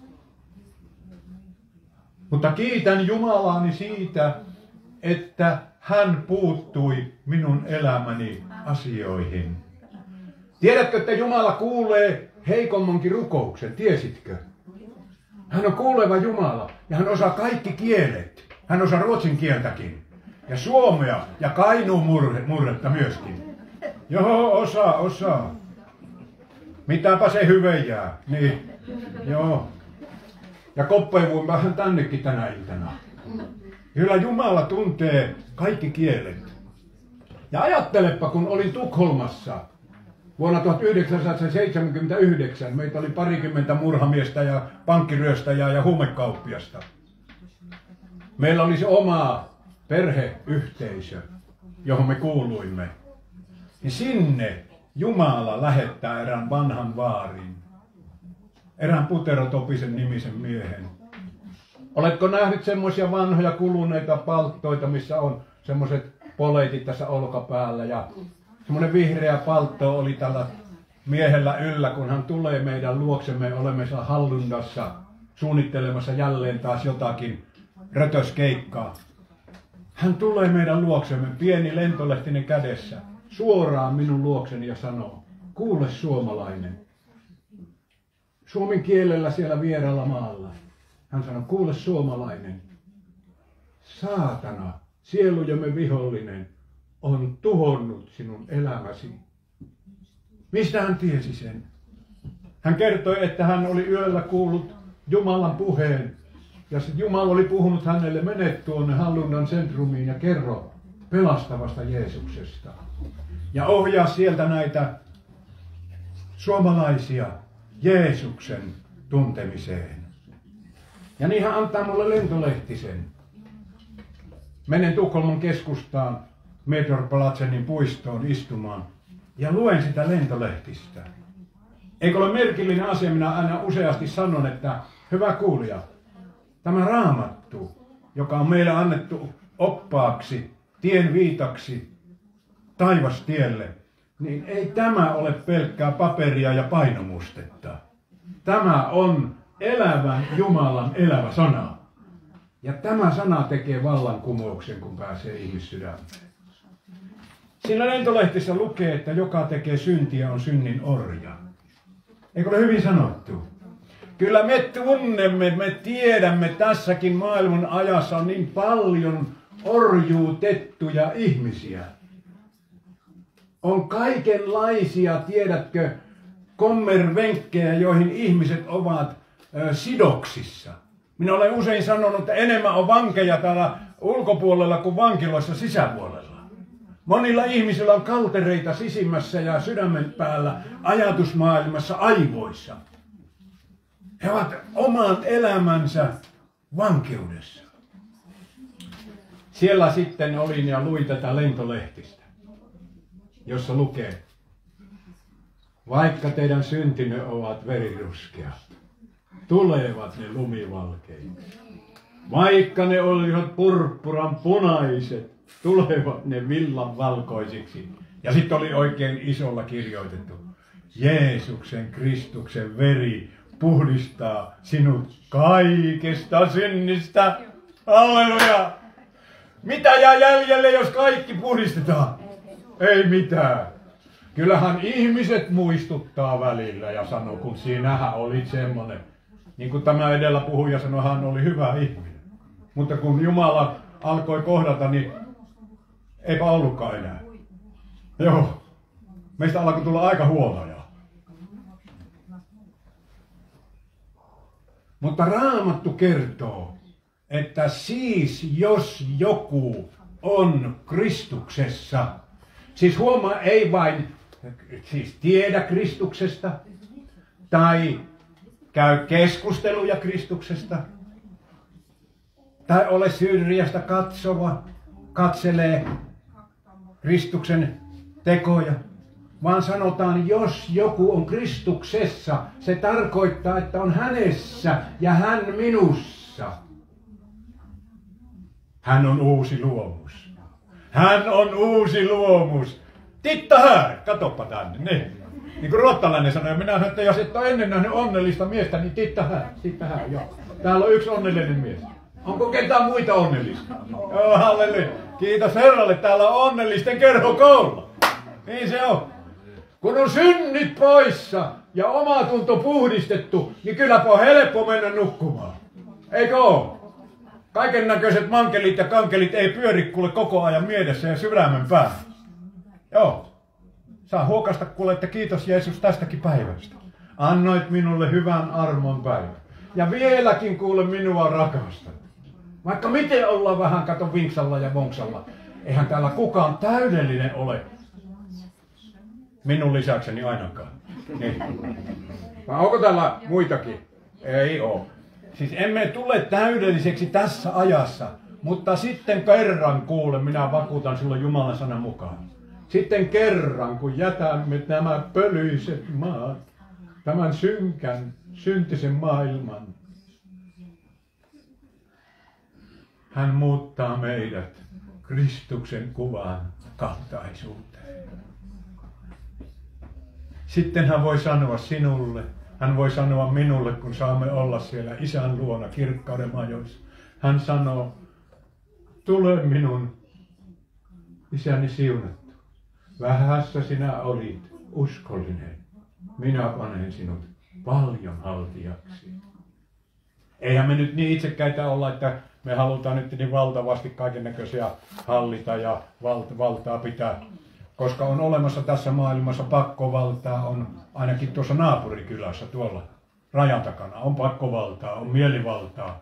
Mutta kiitän Jumalaani siitä, että hän puuttui minun elämäni asioihin. Tiedätkö, että Jumala kuulee heikommankin rukouksen, tiesitkö? Hän on kuuleva Jumala ja hän osaa kaikki kielet. Hän osaa ruotsin kieltäkin ja suomea ja kainuun murre, murretta myöskin. Joo, osaa, osaa. Mitäpä se hyvä jää. Niin, joo. Ja koppeivun vähän tännekin tänä iltana. Kyllä Jumala tuntee kaikki kielet. Ja ajattelepa, kun olin Tukholmassa, Vuonna tuhatyhdeksänsataaseitsemänkymmentäyhdeksän meitä oli parikymmentä murhamiestä ja pankkiryöstäjää ja huumekauppiasta. Meillä oli se oma perheyhteisö, johon me kuuluimme. Ja sinne Jumala lähettää erään vanhan vaarin, erään Puterotopisen nimisen miehen. Oletko nähnyt semmoisia vanhoja kuluneita palttoita, missä on semmoiset poleitit tässä olkapäällä ja semmoinen vihreä paltto oli tällä miehellä yllä, kun hän tulee meidän luoksemme, olemme Hallundassa suunnittelemassa jälleen taas jotakin rötöskeikkaa. Hän tulee meidän luoksemme, pieni lentolehtinen kädessä, suoraan minun luokseni ja sanoo, kuule suomalainen. Suomen kielellä siellä vieraalla maalla. Hän sanoi, kuule suomalainen, saatana, sielujemme vihollinen, on tuhonnut sinun elämäsi. Mistä hän tiesi sen? Hän kertoi, että hän oli yöllä kuullut Jumalan puheen. Ja Jumala oli puhunut hänelle, mene tuonne Hallundan sentrumiin ja kerro pelastavasta Jeesuksesta. Ja ohjaa sieltä näitä suomalaisia Jeesuksen tuntemiseen. Ja niin hän antaa mulle lentolehtisen. Menen Tukholman keskustaan Medborgarplatsenin puistoon istumaan ja luen sitä lentolehtistä. Eikö ole merkillinen asia, minä aina useasti sanon, että hyvä kuulija, tämä Raamattu, joka on meille annettu oppaaksi, tien viitaksi, taivastielle, niin ei tämä ole pelkkää paperia ja painomustetta. Tämä on elävän Jumalan elävä sana. Ja tämä sana tekee vallankumouksen, kun pääsee ihmissydämeen. Siinä lentolehtissä lukee, että joka tekee syntiä on synnin orja. Eikö ole hyvin sanottu? Kyllä me tunnemme, me tiedämme, tässäkin maailman ajassa on niin paljon orjuutettuja ihmisiä. On kaikenlaisia, tiedätkö, kommervenkkejä, joihin ihmiset ovat ö, sidoksissa. Minä olen usein sanonut, että enemmän on vankeja täällä ulkopuolella kuin vankiloissa sisäpuolella. Monilla ihmisillä on kaltereita sisimmässä ja sydämen päällä, ajatusmaailmassa, aivoissa. He ovat oman elämänsä vankeudessa. Siellä sitten olin ja luin tätä lentolehtistä, jossa lukee, vaikka teidän syntinne ovat veriruskeat, tulevat ne lumivalkeiksi. Vaikka ne olisivat purppuran punaiset, tulevat ne villan valkoisiksi. Ja sitten oli oikein isolla kirjoitettu, Jeesuksen Kristuksen veri puhdistaa sinut kaikesta synnistä. Halleluja! Mitä jää jäljelle, jos kaikki puhdistetaan? Ei mitään. Kyllähän ihmiset muistuttaa välillä ja sanoo, kun siinähän oli semmoinen. Niin kuin tämä edellä puhuja sanoi, hän oli hyvä ihminen. Mutta kun Jumala alkoi kohdata, niin eipä ollutkaan enää. Joo. Meistä alkoi tulla aika huonoja. Mutta Raamattu kertoo, että siis jos joku on Kristuksessa, siis huomaa ei vain siis tiedä Kristuksesta tai käy keskusteluja Kristuksesta tai ole syrjästä katsova, katselee Kristuksen tekoja, vaan sanotaan, jos joku on Kristuksessa, se tarkoittaa, että on hänessä ja hän minussa. Hän on uusi luomus. Hän on uusi luomus. Titta här, katoppa tänne. Niin, niin kuin ruottalainen sanoi, minä sanoin, että jos et ole ennen nähnyt onnellista miestä, niin titta här, titta här, joo. Täällä on yksi onnellinen mies. Onko ketään muita onnellista? Joo, halleluja. Kiitos Herralle, täällä on onnellisten kerhokoulu. Niin se on. Kun on synnit poissa ja omatunto puhdistettu, niin kylläpä on helppo mennä nukkumaan. Eikö oo? Kaiken näköiset mankelit ja kankelit ei pyöri kuule koko ajan mielessä ja sydämen päällä. Joo. Saa huokasta kuule, että kiitos Jeesus tästäkin päivästä. Annoit minulle hyvän armon päivän. Ja vieläkin kuule minua rakastat. Vaikka miten ollaan vähän kato vinksalla ja vonksalla. Eihän täällä kukaan täydellinen ole. Minun lisäkseni ainakaan. Niin. Vai onko täällä muitakin? Ei oo. Siis emme tule täydelliseksi tässä ajassa, mutta sitten kerran kuule, minä vakuutan sinulle Jumalan sanan mukaan. Sitten kerran, kun jätämme nämä pölyiset maat, tämän synkän, syntisen maailman, hän muuttaa meidät Kristuksen kuvan kaltaisuuteen. Sitten hän voi sanoa sinulle, hän voi sanoa minulle, kun saamme olla siellä Isän luona kirkkauden majoissa. Hän sanoo, tule minun isäni siunattu. Vähässä sinä olit uskollinen. Minä panen sinut paljon haltijaksi. Eihän me nyt niin itsekäitä olla, että me halutaan nyt niin valtavasti kaikennäköisiä hallita ja val- valtaa pitää. Koska on olemassa tässä maailmassa pakkovaltaa, on ainakin tuossa naapurikylässä tuolla rajan takana. On pakkovaltaa, on mielivaltaa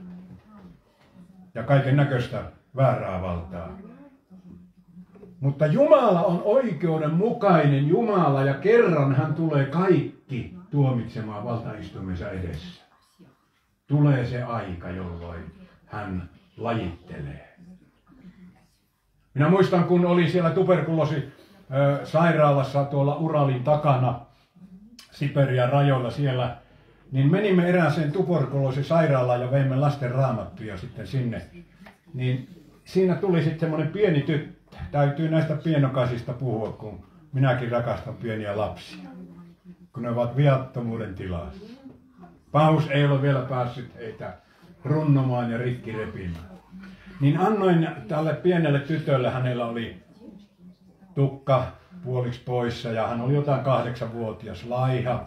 ja kaiken näköistä väärää valtaa. Mutta Jumala on oikeudenmukainen Jumala ja kerran hän tulee kaikki tuomitsemaan valtaistumensa edessä. Tulee se aika, jolloin hän lajittelee. Minä muistan, kun oli siellä tuberkuloosi sairaalassa tuolla Uralin takana, Siperian rajoilla siellä, niin menimme erääseen tuberkuloosisairaalaan ja veimme lasten raamattuja sitten sinne. Niin siinä tuli sitten semmoinen pieni tyttö. Täytyy näistä pienokaisista puhua, kun minäkin rakastan pieniä lapsia, kun ne ovat viattomuuden tilassa. Pahuus ei ole vielä päässyt heitä runnomaan ja rikki repimään. Niin annoin tälle pienelle tytölle, hänellä oli tukka puoliksi poissa ja hän oli jotain kahdeksanvuotias, laiha,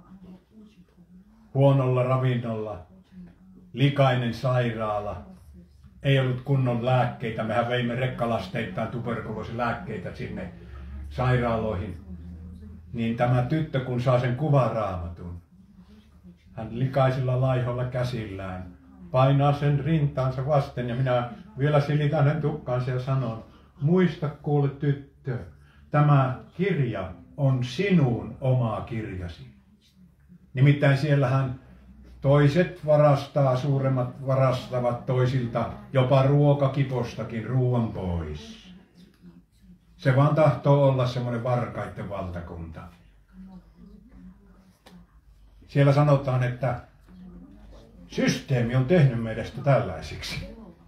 huonolla ravinnolla, likainen sairaala. Ei ollut kunnon lääkkeitä. Mehän veimme rekkalasteittain tuberkuloosilääkkeitä sinne sairaaloihin. Niin tämä tyttö, kun saa sen kuvaraamatun, hän likaisilla laihoilla käsillään painaa sen rintaansa vasten ja minä vielä silitän hänen tukkaansa ja sanon, muista kuule tyttö, tämä kirja on sinun oma kirjasi. Nimittäin siellähän toiset varastaa, suuremmat varastavat toisilta jopa ruokakipostakin ruoan pois. Se vaan tahtoo olla semmoinen varkaiden valtakunta. Siellä sanotaan, että systeemi on tehnyt meidät tällaisiksi.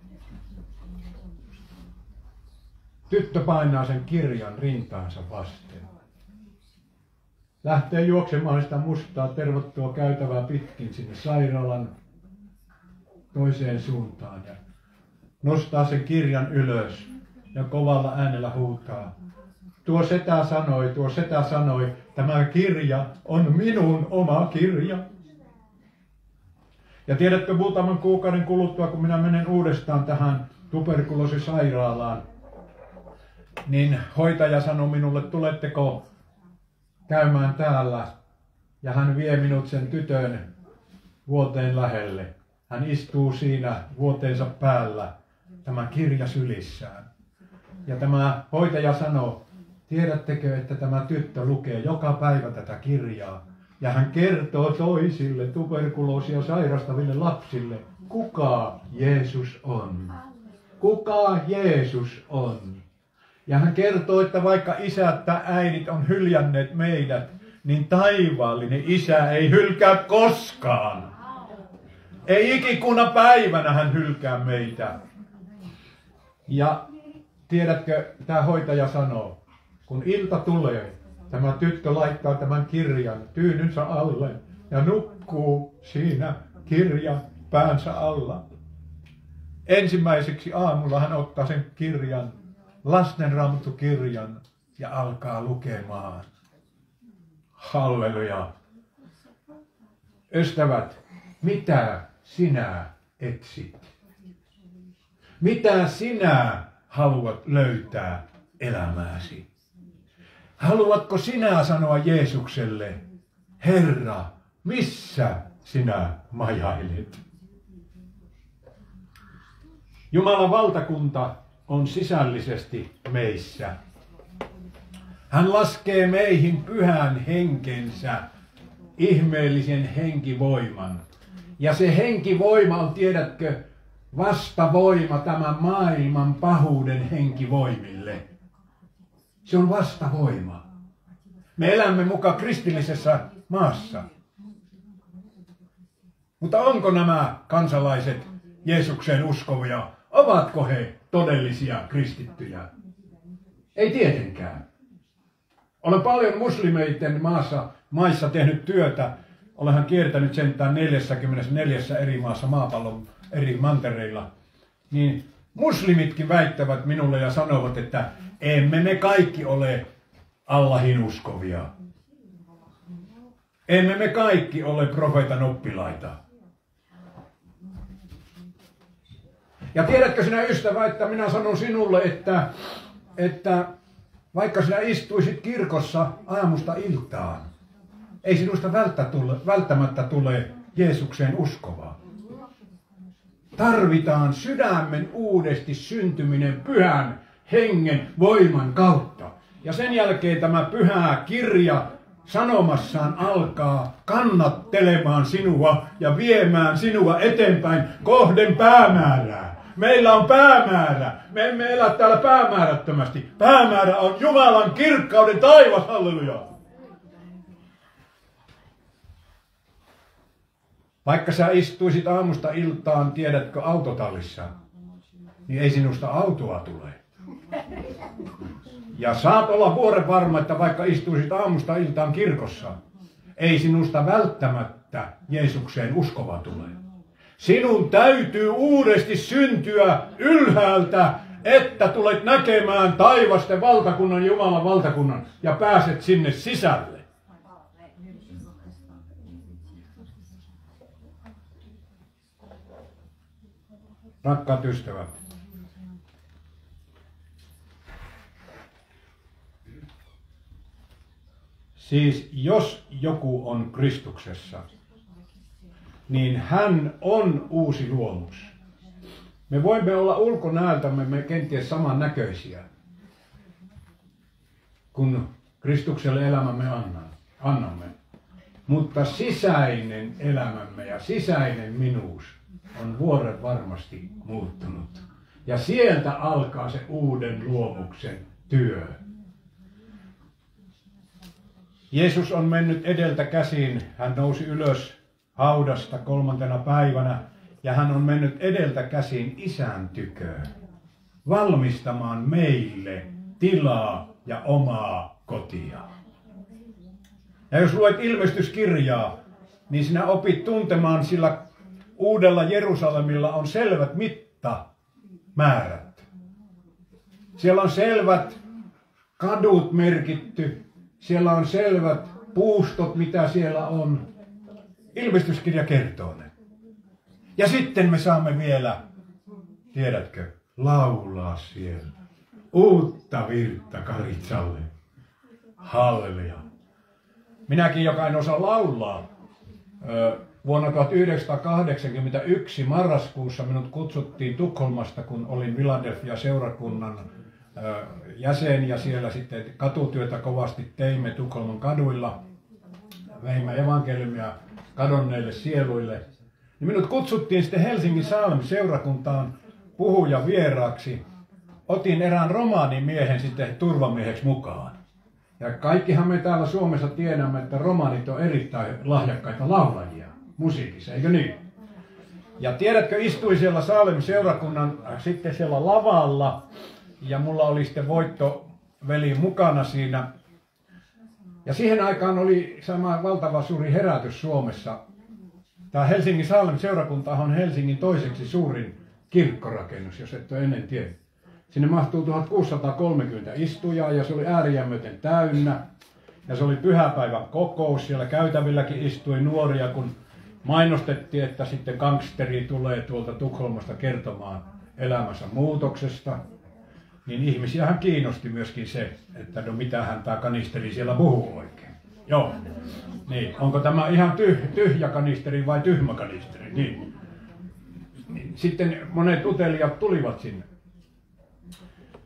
Tyttö painaa sen kirjan rintaansa vasten. Lähtee juoksemaan sitä mustaa tervottua käytävää pitkin sinne sairaalan toiseen suuntaan ja nostaa sen kirjan ylös ja kovalla äänellä huutaa. Tuo setä sanoi, tuo setä sanoi, tämä kirja on minun oma kirja. Ja tiedätkö, muutaman kuukauden kuluttua, kun minä menen uudestaan tähän tuberkuloosisairaalaan, niin hoitaja sanoi minulle, tuletteko käymään täällä, ja hän vie minut sen tytön vuoteen lähelle. Hän istuu siinä vuoteensa päällä, tämä kirja sylissään. Ja tämä hoitaja sanoi, tiedättekö, että tämä tyttö lukee joka päivä tätä kirjaa, ja hän kertoo toisille tuberkuloosia sairastaville lapsille, kuka Jeesus on. Kuka Jeesus on. Ja hän kertoo, että vaikka isät tai äidit on hyljänneet meidät, niin taivaallinen isä ei hylkää koskaan. Ei ikikuna päivänä hän hylkää meitä. Ja tiedätkö, tämä hoitaja sanoo, kun ilta tulee, tämä tyttö laittaa tämän kirjan tyynynsä alle ja nukkuu siinä kirja päänsä alla. Ensimmäiseksi aamulla hän ottaa sen kirjan, lastenraamattukirjan, ja alkaa lukemaan. Halleluja. Ystävät, mitä sinä etsit? Mitä sinä haluat löytää elämääsi? Haluatko sinä sanoa Jeesukselle, Herra, missä sinä majailet? Jumalan valtakunta on sisällisesti meissä. Hän laskee meihin pyhän henkensä, ihmeellisen henkivoiman. Ja se henkivoima on, tiedätkö, vastavoima tämän maailman pahuuden henkivoimille. Se on vastavoima. Me elämme muka kristillisessä maassa. Mutta onko nämä kansalaiset Jeesukseen uskovia? Ovatko he todellisia kristittyjä? Ei tietenkään. Olen paljon muslimeiden maassa, maissa tehnyt työtä. Olenhan kiertänyt sentään neljässäkymmenessäneljässä eri maassa maapallon eri mantereilla. Niin muslimitkin väittävät minulle ja sanovat, että emme me kaikki ole Allahin uskovia. Emme me kaikki ole profeetan oppilaita. Ja tiedätkö sinä ystävä, että minä sanon sinulle, että, että vaikka sinä istuisit kirkossa aamusta iltaan, ei sinusta välttämättä tule Jeesukseen uskovaa. Tarvitaan sydämen uudesti syntyminen pyhän hengen voiman kautta. Ja sen jälkeen tämä pyhä kirja sanomassaan alkaa kannattelemaan sinua ja viemään sinua eteenpäin kohden päämäärää. Meillä on päämäärä. Me emme elä täällä päämäärättömästi. Päämäärä on Jumalan kirkkauden taivas, halleluja. Vaikka sä istuisit aamusta iltaan, tiedätkö, autotallissa, niin ei sinusta autoa tule. Ja saat olla vuoren varma, että vaikka istuisit aamusta iltaan kirkossa, ei sinusta välttämättä Jeesukseen uskova tule. Sinun täytyy uudesti syntyä ylhäältä, että tulet näkemään taivasten valtakunnan, Jumalan valtakunnan, ja pääset sinne sisälle. Rakkaat ystävät, siis jos joku on Kristuksessa, niin hän on uusi luomus. Me voimme olla ulkonäöltämme me kenties samannäköisiä, kun Kristukselle elämämme annamme. Mutta sisäinen elämämme ja sisäinen minuus on vuoren varmasti muuttunut. Ja sieltä alkaa se uuden luomuksen työ. Jeesus on mennyt edeltä käsin. Hän nousi ylös haudasta kolmantena päivänä. Ja hän on mennyt edeltä käsin Isän tyköön. Valmistamaan meille tilaa ja omaa kotia. Ja jos luet ilmestyskirjaa, niin sinä opit tuntemaan, sillä Uudella Jerusalemilla on selvät mittamäärät. Siellä on selvät kadut merkitty. Siellä on selvät puustot, mitä siellä on. Ilmestyskirja kertoo ne. Ja sitten me saamme vielä, tiedätkö, laulaa siellä. Uutta virttä Karitsalle. Halleluja. Minäkin, joka en osaa laulaa, vuonna tuhatyhdeksänsataakahdeksankymmentäyksi marraskuussa minut kutsuttiin Tukholmasta, kun olin Philadelphia-seurakunnan jäsen ja siellä sitten katutyötä kovasti teimme Tukholman kaduilla. Veimme evankeliumia kadonneille sieluille. Ja minut kutsuttiin sitten Helsingin Salm-seurakuntaan puhuja vieraaksi. Otin erään romaanimiehen sitten turvamieheksi mukaan. Ja kaikkihan me täällä Suomessa tiedämme, että romaanit on erittäin lahjakkaita laulajia musiikissa, eikö niin? Ja tiedätkö, istuin siellä Salem-seurakunnan sitten siellä lavalla ja mulla oli sitten voittoveli mukana siinä. Ja siihen aikaan oli sama valtava suuri herätys Suomessa. Tämä Helsingin Salem-seurakunta on Helsingin toiseksi suurin kirkkorakennus, jos et ole ennen tiennyt. Sinne mahtuu tuhatkuusisataakolmekymmentä istujaa ja se oli ääriä myöten täynnä. Ja se oli pyhäpäivän kokous. Siellä käytävilläkin istui nuoria, kun mainostettiin, että sitten gangsteri tulee tuolta Tukholmasta kertomaan elämänsä muutoksesta. Niin ihmisiähän kiinnosti myöskin se, että no mitähän tämä kanisteri siellä puhuu oikein. Joo. Niin. Onko tämä ihan tyh- tyhjä kanisteri vai tyhmä kanisteri? Niin. Sitten monet utelijat tulivat sinne.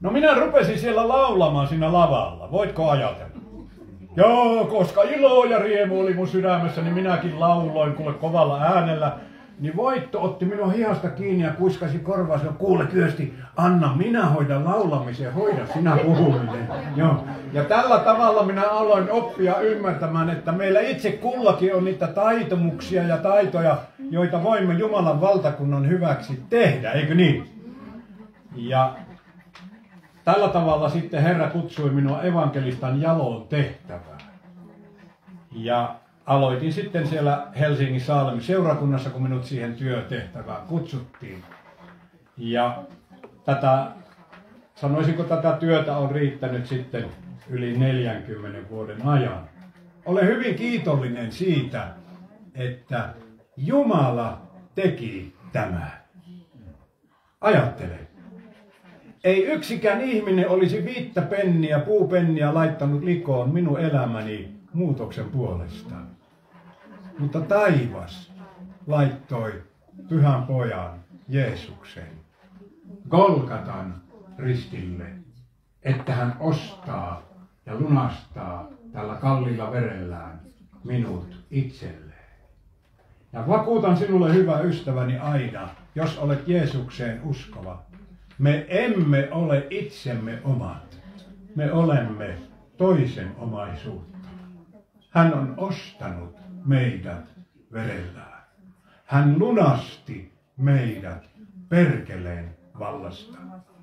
No minä rupesin siellä laulamaan siinä lavalla. Voitko ajatella? Joo, koska ilo ja riemu oli mun sydämessä, niin minäkin lauloin kuule kovalla äänellä. Niin Voitto otti minua hihasta kiinni ja kuiskasi korvaansa, kuule Kyösti, anna minä hoidan laulamisen, hoida sinä puhuminen. Joo. Ja tällä tavalla minä aloin oppia ymmärtämään, että meillä itse kullakin on niitä taitomuksia ja taitoja, joita voimme Jumalan valtakunnan hyväksi tehdä, eikö niin? Ja tällä tavalla sitten Herra kutsui minua evankelistan jaloon tehtävään. Ja aloitin sitten siellä Helsingin Saalemin seurakunnassa, kun minut siihen työtehtävään kutsuttiin. Ja tätä, sanoisinko tätä työtä on riittänyt sitten yli neljänkymmenen vuoden ajan. Olen hyvin kiitollinen siitä, että Jumala teki tämän. Ajattele. Ei yksikään ihminen olisi viittä penniä, puupenniä laittanut likoon minun elämäni muutoksen puolesta. Mutta taivas laittoi Pyhän Pojan Jeesuksen Golgatan ristille, että hän ostaa ja lunastaa tällä kalliilla verellään minut itselleen. Ja vakuutan sinulle, hyvä ystäväni, aina, jos olet Jeesukseen uskova, me emme ole itsemme omat. Me olemme toisen omaisuutta. Hän on ostanut meidät verellään. Hän lunasti meidät perkeleen vallasta.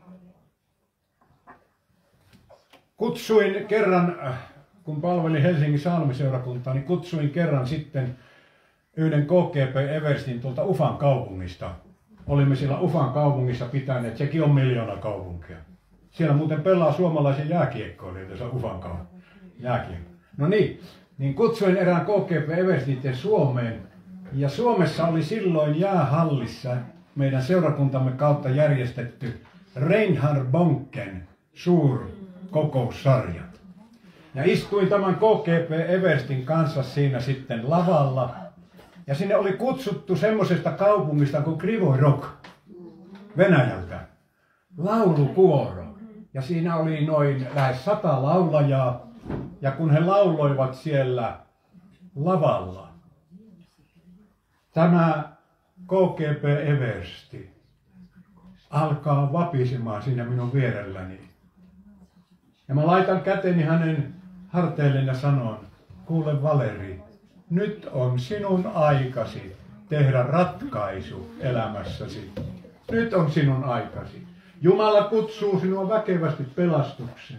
Kutsuin kerran, kun palvelin Helsingin Salmiseurakuntaa, niin kutsuin kerran sitten yhden K G P Everstin tuolta Ufan kaupungista. Olimme siellä Ufan kaupungissa pitäneet, sekin on miljoona kaupunkia. Siellä muuten pelaa suomalaisen jääkiekkoilijoita, se on Ufan kaupunki. Jääkiekko. No niin, niin kutsuin erään K G P Everstin Suomeen. Ja Suomessa oli silloin jäähallissa meidän seurakuntamme kautta järjestetty Reinhard Bonken suurkokoussarjat. Ja istuin tämän K G P Everstin kanssa siinä sitten lavalla. Ja sinne oli kutsuttu semmoisesta kaupungista kuin Krivoi Rog, Venäjältä, laulukuoro. Ja siinä oli noin lähes sata laulajaa. Ja kun he lauloivat siellä lavalla, tämä K G P Eversti alkaa vapisemaan siinä minun vierelläni. Ja mä laitan käteni hänen harteilleen ja sanon, kuule Valeri, nyt on sinun aikasi tehdä ratkaisu elämässäsi. Nyt on sinun aikasi. Jumala kutsuu sinua väkevästi pelastukseen.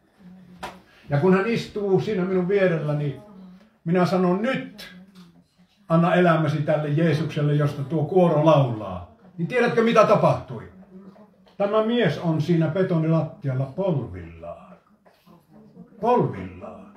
Ja kun hän istuu siinä minun vierelläni, minä sanon nyt, anna elämäsi tälle Jeesukselle, josta tuo kuoro laulaa. Niin tiedätkö mitä tapahtui? Tämä mies on siinä betonilattialla polvillaan. Polvillaan.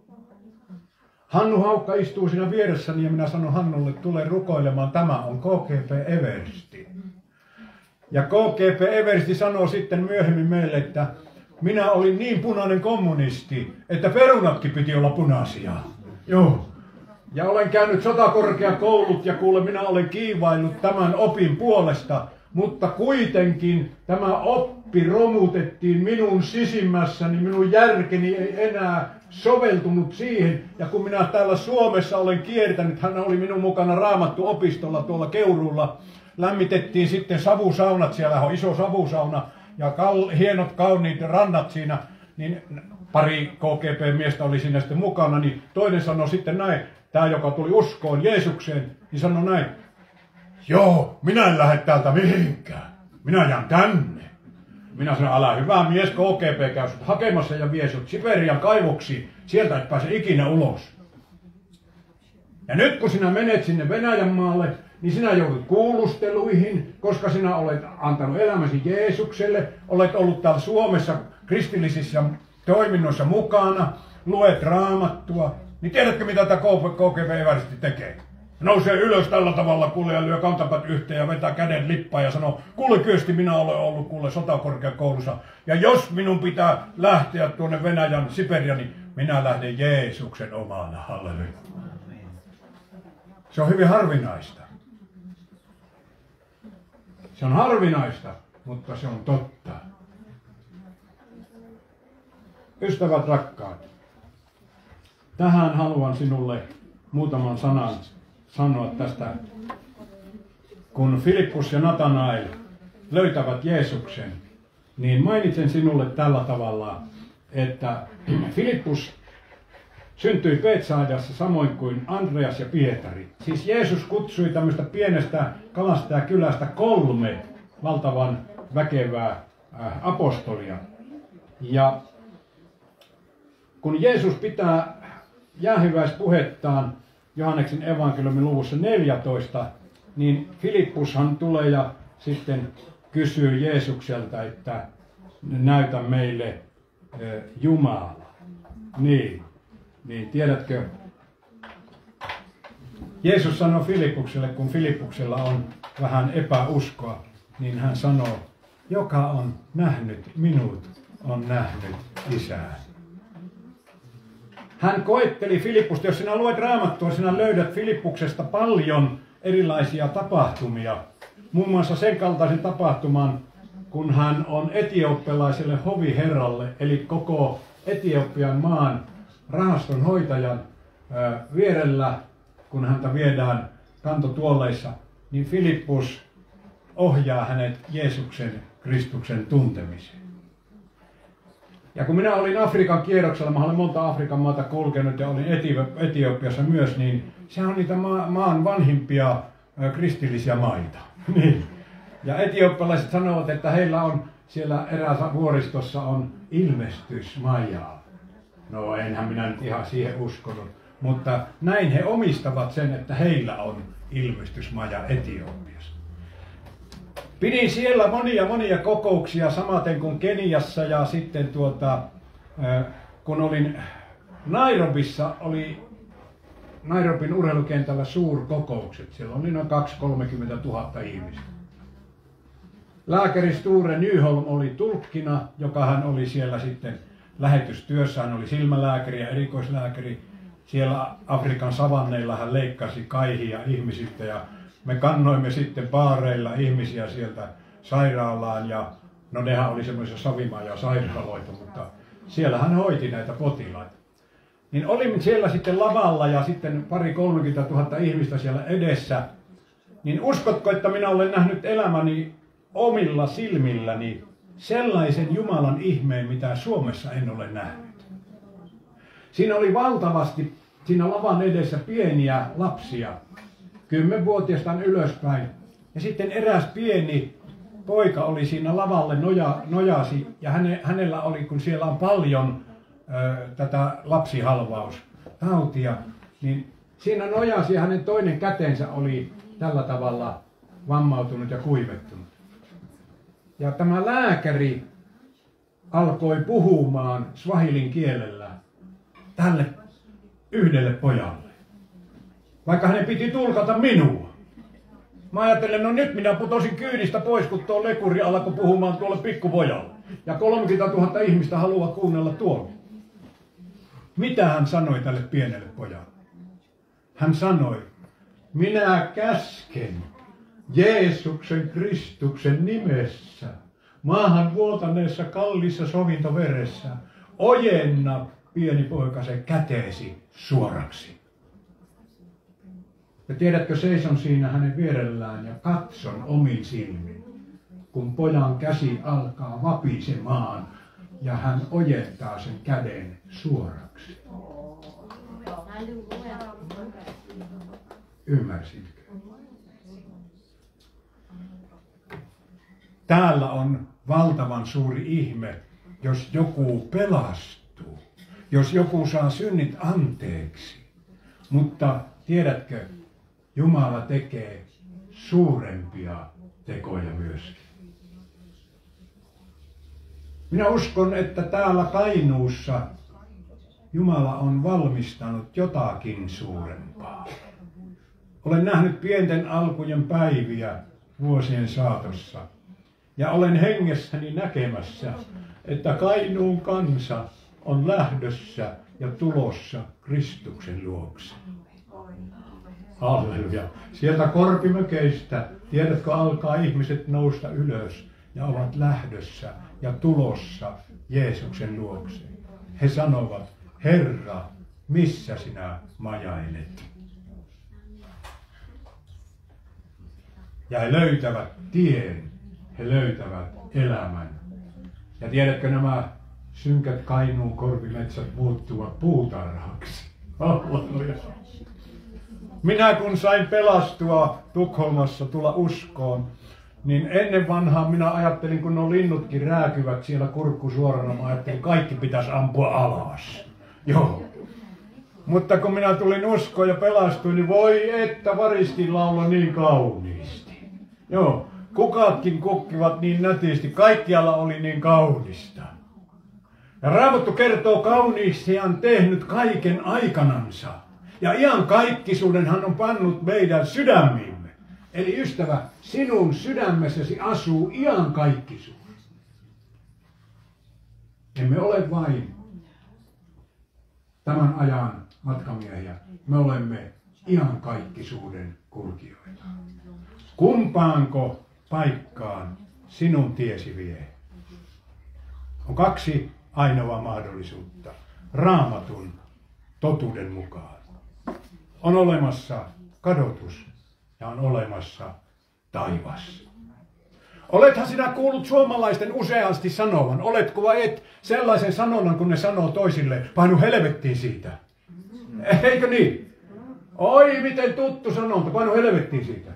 Hannu Haukka istuu siinä vieressäni ja minä sanon Hannulle, tule rukoilemaan, tämä on K G P Eversti. Ja K G P Eversti sanoo sitten myöhemmin meille, että minä olin niin punainen kommunisti, että perunatkin piti olla punaisia. Joo. Ja olen käynyt sotakorkeakoulut ja kuule, minä olen kiivaillut tämän opin puolesta, mutta kuitenkin tämä oppi romutettiin minun sisimmässäni, minun järkeni ei enää soveltunut siihen. Ja kun minä täällä Suomessa olen kiertänyt, hän oli minun mukana Raamattu-opistolla tuolla Keuruulla, lämmitettiin sitten savusaunat, siellä on iso savusauna ja kal- hienot kauniit rannat siinä, niin pari K G P-miestä oli siinä sitten mukana, niin toinen sanoi sitten näin, tämä joka tuli uskoon Jeesukseen, niin sanoi näin, joo, minä en lähde täältä mihinkään, minä jään tänne. Minä sanoin, älä hyvä mies, K G P käy sut hakemassa ja vie sut Siperian kaivoksiin, sieltä et pääse ikinä ulos. Ja nyt kun sinä menet sinne Venäjän maalle, niin sinä joudut kuulusteluihin, koska sinä olet antanut elämäsi Jeesukselle, olet ollut täällä Suomessa kristillisissä toiminnoissa mukana, luet Raamattua, niin tiedätkö mitä tämä K G P Eversti tekee? Nousee ylös tällä tavalla kuule ja lyö kantapat yhteen ja vetää käden lippaan ja sanoo, kuule Kyösti, minä olen ollut kuule sotakorkeakoulussa ja jos minun pitää lähteä tuonne Venäjän Siperiaan, niin minä lähden Jeesuksen omana, halleluja. Se on hyvin harvinaista. Se on harvinaista, mutta se on totta. Ystävät rakkaat, tähän haluan sinulle muutaman sanan sanoa tästä. Kun Filippus ja Natanael löytävät Jeesuksen, niin mainitsen sinulle tällä tavalla, että Filippus syntyi Betsaidassa samoin kuin Andreas ja Pietari. Siis Jeesus kutsui tämmöistä pienestä kalastajakylästä kolme valtavan väkevää apostolia. Ja kun Jeesus pitää jäähyväispuhettaan Johanneksen evankeliumin luvussa neljätoista, niin Filippushan tulee ja sitten kysyy Jeesukselta, että näytä meille Jumala. Niin, niin tiedätkö, Jeesus sanoi Filippukselle, kun Filippuksella on vähän epäuskoa, niin hän sanoo, joka on nähnyt minut, on nähnyt Isää. Hän koetteli Filippusta, jos sinä luet Raamattua, sinä löydät Filippuksesta paljon erilaisia tapahtumia. Muun muassa sen kaltaisen tapahtuman, kun hän on etiopialaiselle hoviherralle, eli koko Etiopian maan rahastonhoitajan vierellä, kun häntä viedään kantotuolleissa, niin Filippus ohjaa hänet Jeesuksen Kristuksen tuntemiseen. Ja kun minä olin Afrikan kierroksella, mä olen monta Afrikan maata kulkenut ja olin Etiopiassa myös, niin se on niitä maan vanhimpia kristillisiä maita. Ja etiopialaiset sanovat, että heillä on siellä eräässä vuoristossa on ilmestysmaja. No enhän minä nyt ihan siihen uskonut, mutta näin he omistavat sen, että heillä on ilmestysmaja Etiopiassa. Pidin siellä monia monia kokouksia samaten kuin Keniassa ja sitten tuota, kun olin Nairobissa, oli Nairobin urheilukentällä suurkokoukset. Siellä oli noin kaksi kolmekymmentä tuhatta ihmistä. Lääkäri Sture Nyholm oli tulkkina, joka hän oli siellä sitten lähetystyössä. Hän oli silmälääkäri ja erikoislääkäri. Siellä Afrikan savanneilla hän leikkasi kaihia ihmisiltä ja me kannoimme sitten baareilla ihmisiä sieltä sairaalaan. Ja, no nehän oli semmoisia savimaja sairaaloita, mutta siellä hän hoiti näitä potilaita. Niin olimme siellä sitten lavalla ja sitten pari kolmekymmentä tuhatta ihmistä siellä edessä. Niin uskotko, että minä olen nähnyt elämäni omilla silmilläni sellaisen Jumalan ihmeen, mitä Suomessa en ole nähnyt. Siinä oli valtavasti siinä lavan edessä pieniä lapsia, kymmenvuotiaastaan ylöspäin. Ja sitten eräs pieni poika oli siinä lavalle noja, nojasi ja häne, hänellä oli, kun siellä on paljon ö, tätä lapsihalvaustautia, niin siinä nojasi ja hänen toinen kätensä oli tällä tavalla vammautunut ja kuivettunut. Ja tämä lääkäri alkoi puhumaan swahilin kielellä tälle yhdelle pojalle, vaikka hänen piti tulkata minua. Mä ajattelen, no nyt minä putosin kyydistä pois, kun tuo lekuri alkoi puhumaan tuolle pikkupojalle. Ja kolmekymmentätuhatta ihmistä haluaa kuunnella tuolla. Mitä hän sanoi tälle pienelle pojalle? Hän sanoi, minä käsken Jeesuksen Kristuksen nimessä, maahan vuotaneessa kalliissa sovintoveressä, ojenna pieni poikasen käteesi suoraksi. Ja tiedätkö, seison siinä hänen vierellään ja katson omin silmin, kun pojan käsi alkaa vapisemaan ja hän ojentaa sen käden suoraksi. Ymmärsitkö? Täällä on valtavan suuri ihme, jos joku pelastuu, jos joku saa synnit anteeksi. Mutta tiedätkö, Jumala tekee suurempia tekoja myöskin. Minä uskon, että täällä Kainuussa Jumala on valmistanut jotakin suurempaa. Olen nähnyt pienten alkujen päiviä vuosien saatossa. Ja olen hengessäni näkemässä, että Kainuun kansa on lähdössä ja tulossa Kristuksen luokse. Halleluja. Sieltä korpimökeistä, tiedätkö, alkaa ihmiset nousta ylös ja ovat lähdössä ja tulossa Jeesuksen luokse. he sanovat, Herra, missä sinä majailet? Ja he löytävät tien, he löytävät elämän. Ja tiedätkö, nämä synkät Kainuun korpimetsät muuttuvat puutarhaksi. Halleluja. Minä kun sain pelastua Tukholmassa tulla uskoon, niin ennen vanhaa minä ajattelin, kun nuo linnutkin rääkyvät siellä kurkku suorana, mä ajattelin, kaikki pitäisi ampua alas. Joo. Mutta kun minä tulin uskoon ja pelastuin, niin voi että varistin laula niin kauniisti. Joo. Kukatkin kukkivat niin nätisti, kaikkialla oli niin kaunista. Ja Raamattu kertoo kauniisti hän tehnyt kaiken aikanansa. Ja iankaikkisuuden hän on pannut meidän sydämiimme. Eli ystävä, sinun sydämessäsi asuu iankaikkisuus. Emme ole vain tämän ajan matkamiehiä. Me olemme iankaikkisuuden kulkijoita. Kumpaanko paikkaan sinun tiesi vie? On kaksi ainoa mahdollisuutta. Raamatun totuuden mukaan. On olemassa kadotus ja on olemassa taivas. Olethan sinä kuullut suomalaisten useasti sanovan, oletko vai et, sellaisen sanonnan, kun ne sanoo toisille, painu helvettiin siitä. Eikö niin? Oi, miten tuttu sanonta, painu helvettiin siitä.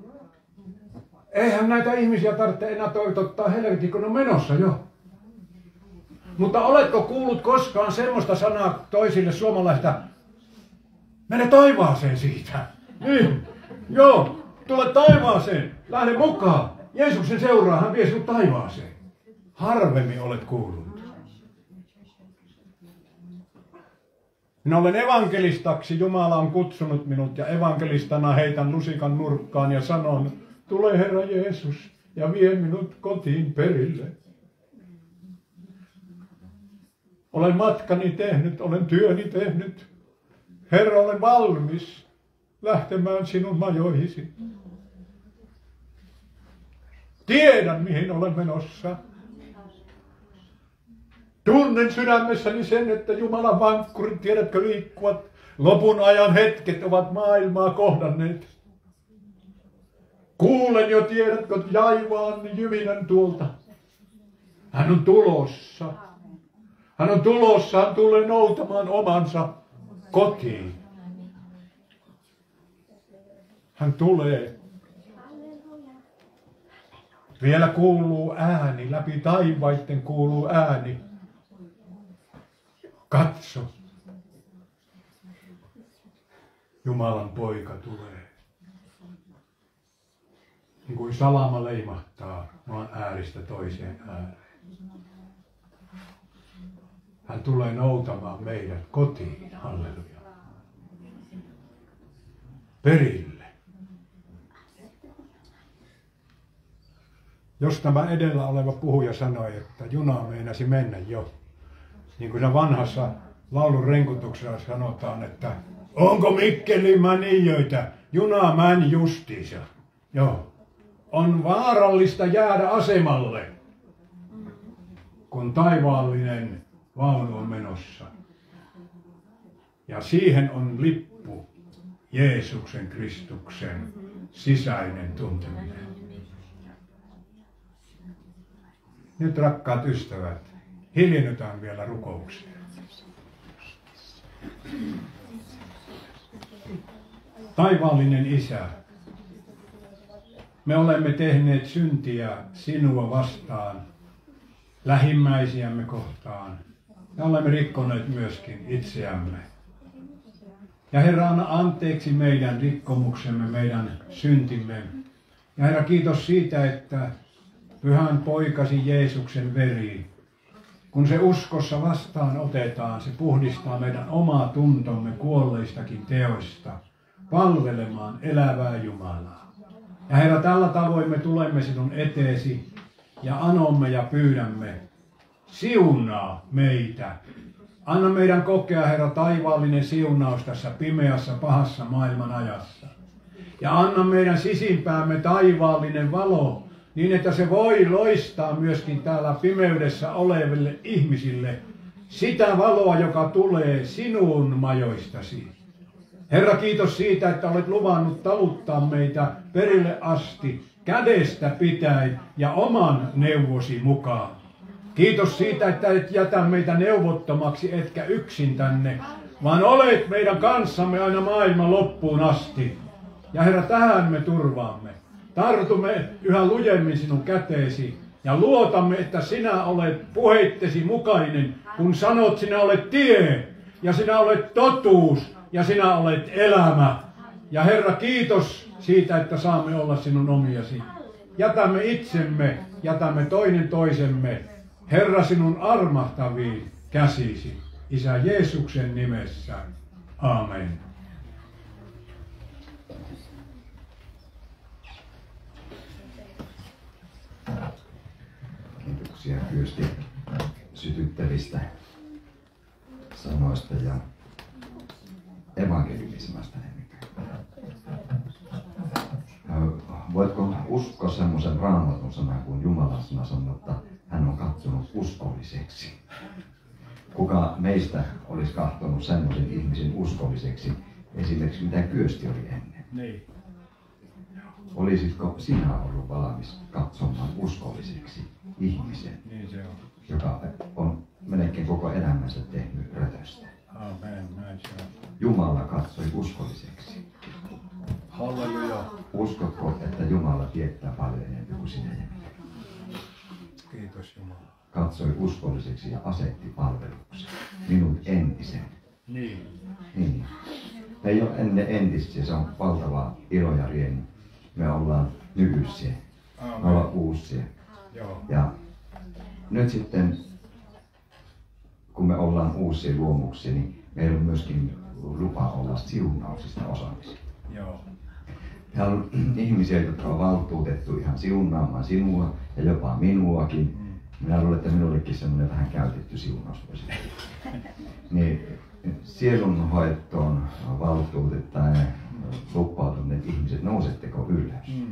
Eihän näitä ihmisiä tarvitse enää toitottaa helvettiin, kun on menossa jo. Mutta oletko kuullut koskaan semmoista sanaa toisille suomalaisista, mene taivaaseen siitä. Niin, joo, tule taivaaseen, lähde mukaan. Jeesuksen seuraa, hän vie sinut taivaaseen. Harvemmin olet kuullut. Minä olen evankelistaksi, Jumala on kutsunut minut ja evankelistana heitän lusikan nurkkaan ja sanon, tule Herra Jeesus ja vie minut kotiin perille. Olen matkani tehnyt, olen työni tehnyt. Herra, olen valmis lähtemään sinun majoihisi. Tiedän, mihin olen menossa. Tunnen sydämessäni sen, että Jumalan vankkurit, tiedätkö, liikkuvat. Lopun ajan hetket ovat maailmaa kohdanneet. Kuulen jo, tiedätkö, jaivaan jyminän tuolta. Hän on tulossa. Hän on tulossa, hän tulee noutamaan omansa kotiin. Hän tulee. Vielä kuuluu ääni, läpi taivaitten kuuluu ääni. Katso. Jumalan poika tulee. Niin kuin salama leimahtaa maan ääristä toiseen ääreen. Hän tulee noutamaan meidät kotiin. Halleluja. Perille. Jos tämä edellä oleva puhuja sanoi, että juna meinasi mennä jo, niin kuin vanhassa laulun renkutuksessa sanotaan, että onko Mikkelin mänijöitä, juna män justiinsa. Joo. On vaarallista jäädä asemalle, kun taivaallinen vaunu on menossa. Ja siihen on lippu, Jeesuksen Kristuksen sisäinen tunteminen. Nyt rakkaat ystävät, hiljennytään vielä rukoukseen. Taivaallinen Isä, me olemme tehneet syntiä sinua vastaan, lähimmäisiämme kohtaan, ja olemme rikkoneet myöskin itseämme. Ja Herra, anna anteeksi meidän rikkomuksemme, meidän syntimme. Ja Herra, kiitos siitä, että Pyhän poikasi Jeesuksen veri, kun se uskossa vastaan otetaan, se puhdistaa meidän omaa tuntomme kuolleistakin teoista, palvelemaan elävää Jumalaa. Ja Herra, tällä tavoin me tulemme sinun eteesi ja anomme ja pyydämme, siunaa meitä. Anna meidän kokea, Herra, taivaallinen siunaus tässä pimeässä, pahassa maailman ajassa. Ja anna meidän sisimpäämme taivaallinen valo, niin että se voi loistaa myöskin täällä pimeydessä oleville ihmisille sitä valoa, joka tulee sinun majoistasi. Herra, kiitos siitä, että olet luvannut taluttaa meitä perille asti, kädestä pitäen ja oman neuvosi mukaan. Kiitos siitä, että et jätä meitä neuvottomaksi etkä yksin tänne, vaan olet meidän kanssamme aina maailman loppuun asti. Ja Herra, tähän me turvaamme. Tartumme yhä lujemmin sinun käteesi ja luotamme, että sinä olet puheittesi mukainen, kun sanot, sinä olet tie ja sinä olet totuus ja sinä olet elämä. Ja Herra, kiitos siitä, että saamme olla sinun omiasi. Jätämme itsemme, jätämme toinen toisemme, Herra, sinun armahtaviin käsisi. Isä Jeesuksen nimessä. Aamen. Kiitoksia Kyösti sytyttävistä sanoista ja evankeliumismasta. Voitko uskoa semmoisen Raamatun sanan, kun Jumalan sana sanoo, että hän on katsonut uskolliseksi? Kuka meistä olisi katsonut semmoisen ihmisen uskolliseksi, esimerkiksi mitä Kyösti oli ennen? Niin. Olisitko sinä ollut valmis katsomaan uskolliseksi ihmisen, Niin se on. joka on melkein koko elämänsä tehnyt rötöstä? Amen, näin se on. Jumala katsoi uskolliseksi. Halleluja. Uskotko, että Jumala tietää paljon enemmän kuin sinä ja minä? Kiitos Jumala. Katsoi uskolliseksi ja asetti palveluksen. Minut entisen. Niin. Niin. Me ei ole ennen entisiä, se on valtava ilo ja riemu. Me ollaan nykyisiä. Me ollaan uusia. Joo. Ja nyt sitten, kun me ollaan uusia luomuksia, niin meillä on myöskin lupa olla siunauksista osaamisia. Joo. Täällä on ihmisiä, jotka on valtuutettu ihan siunaamaan sinua ja jopa minuakin. Minä luulen, että minullekin semmoinen vähän käytetty siunaus voisi olla. Niin sielunhoitoon valtuutetaan lupautuneet ihmiset, nousetteko ylös? Mm.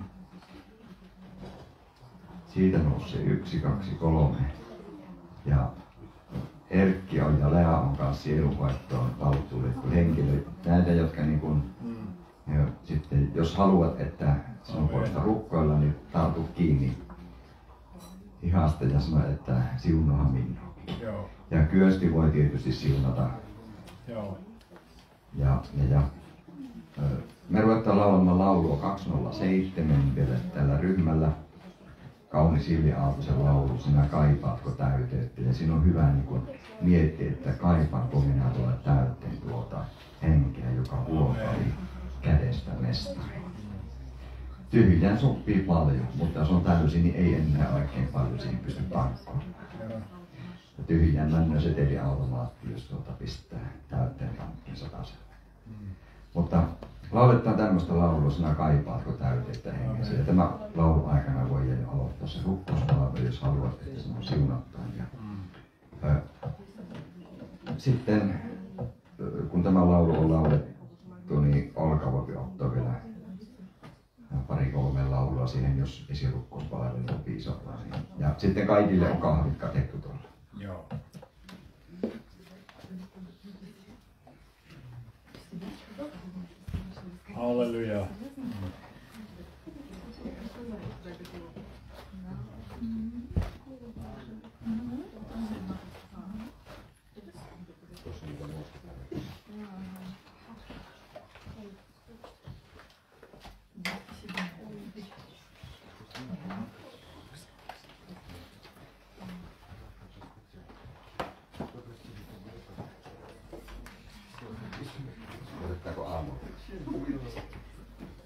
Siitä nousee yksi, kaksi, kolme. Ja Erkki on ja Lea on kanssa sielunhoitoon valtuutettu henkilö. Näitä, jotka niin kuin, Mm. ja sitten jos haluat, että sinun puolesta rukkoilla, niin tartu kiinni ihasta ja sano, että siunohan minua. Joo. Ja Kyösti voi tietysti siunata. Joo. Ja, ja, ja ö, me ruvetaan laulamaan laulua kaksisataaseitsemän vielä tällä ryhmällä. Kaunis Silja Aaltosen laulu, sinä kaipaatko täyteyttä. Ja siinä on hyvä niin kun miettiä, että kaipaanko minä tuolla täyteen tuota henkeä, joka huokali kädestä mestari. Tyhjään sopii paljon, mutta jos on täysin, niin ei enää oikein paljon siihen pysty tarkkoon. Tyhjään männä seteliautomaatti, jos tuota pistää täyteen pankkeen sataselle. Mm. Mutta lauletaan tämmöistä laulua, sinä kaipaatko täytettä hengessä. Ja tämä laulu aikana voi jo aloittaa se rukkouspalvelu, jos haluat, että se on siunattaan. Ja, mm. ö, sitten kun tämä laulu on laulettu, niin Olka voi ottaa vielä pari kolme laulua siihen, jos esirukkospalvelu on piisavaa. Ja sitten kaikille on kahvit katettu tuolla. Joo. Halleluja. Otettaako aamu?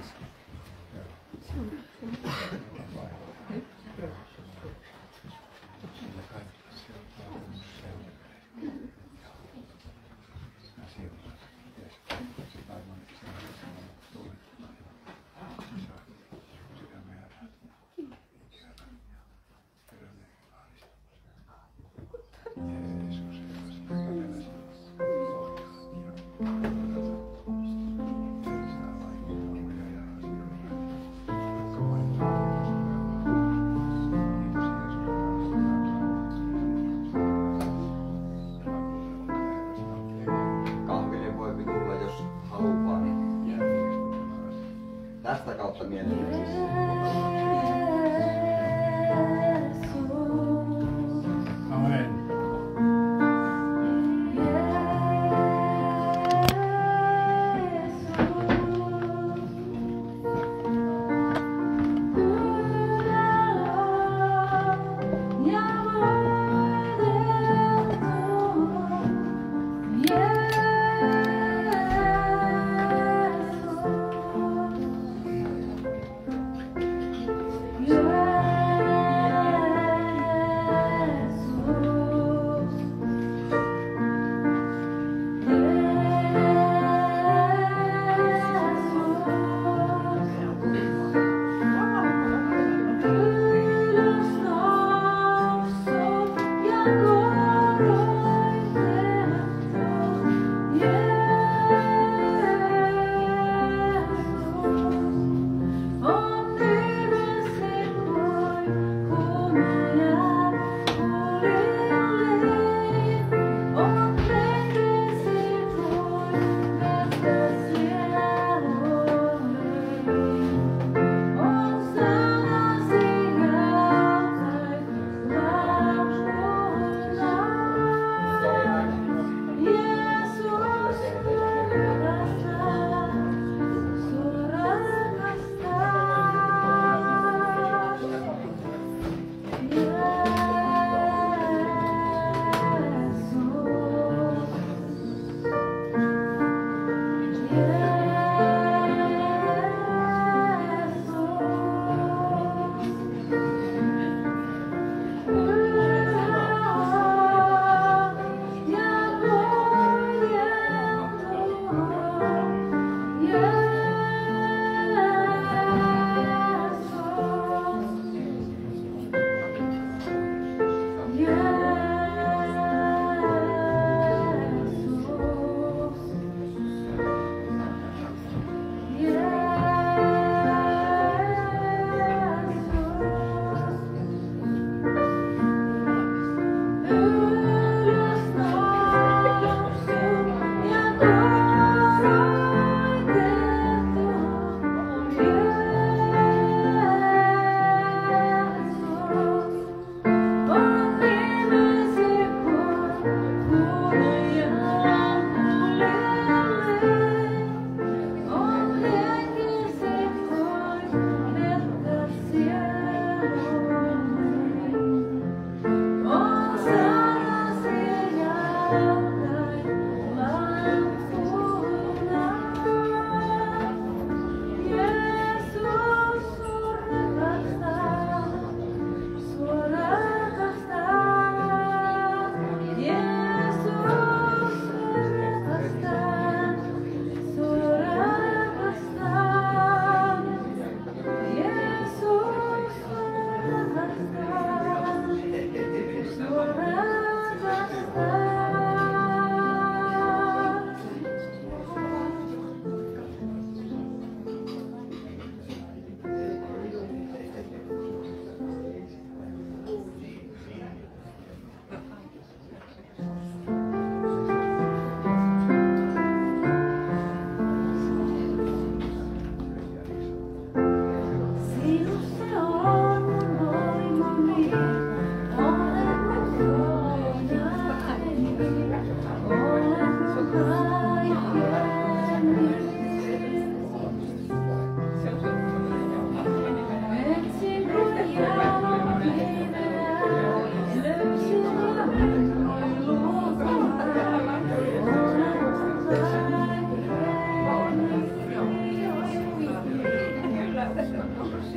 Kahville voi tulla, jos haluaa, niin tästä kautta mielelläni. Amen. Yeah.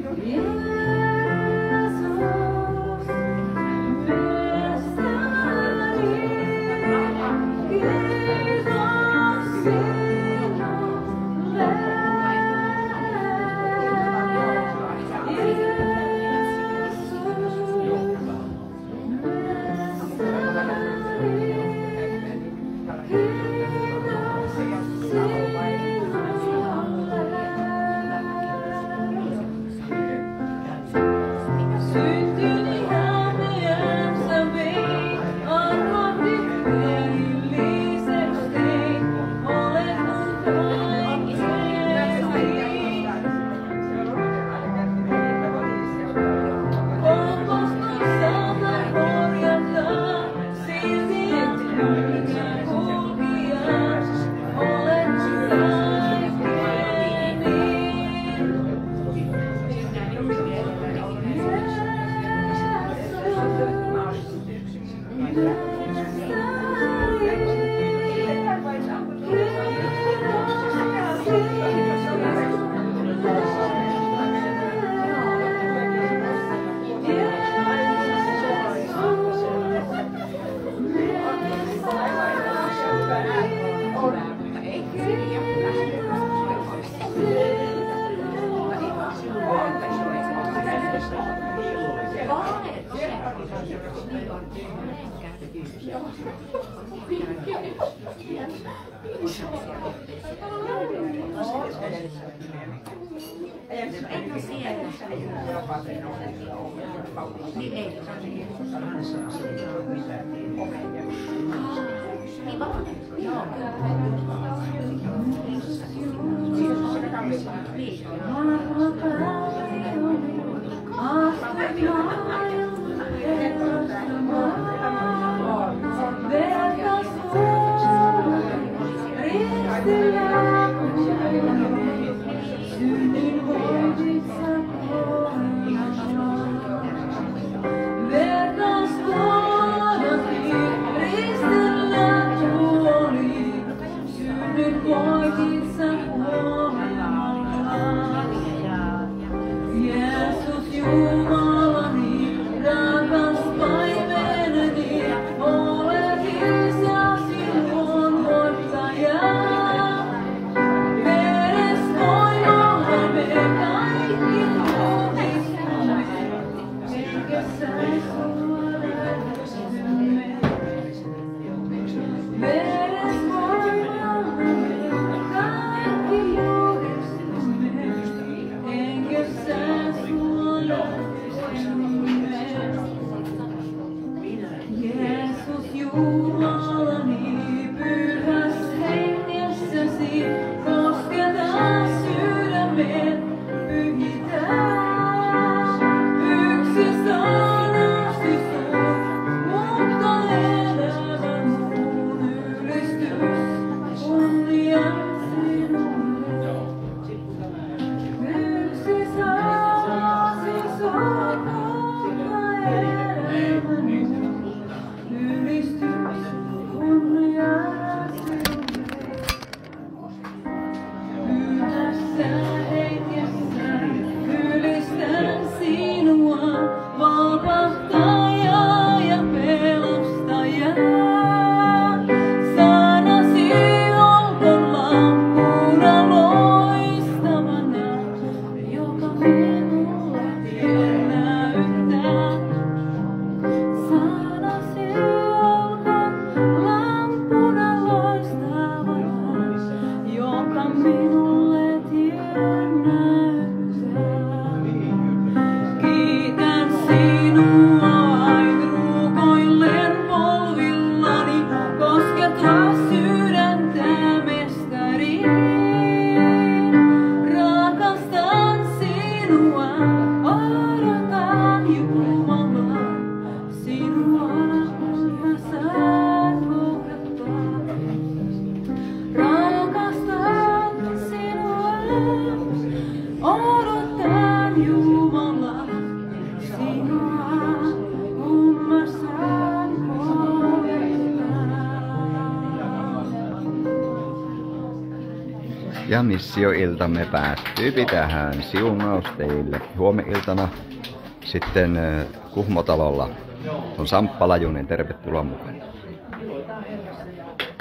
Yhdessä hengissä Ja missioiltamme päättyy tähän. Siunaus teille. Huomeniltana sitten Kuhmotalolla on Samppa Lajunen. Tervetuloa mukaan.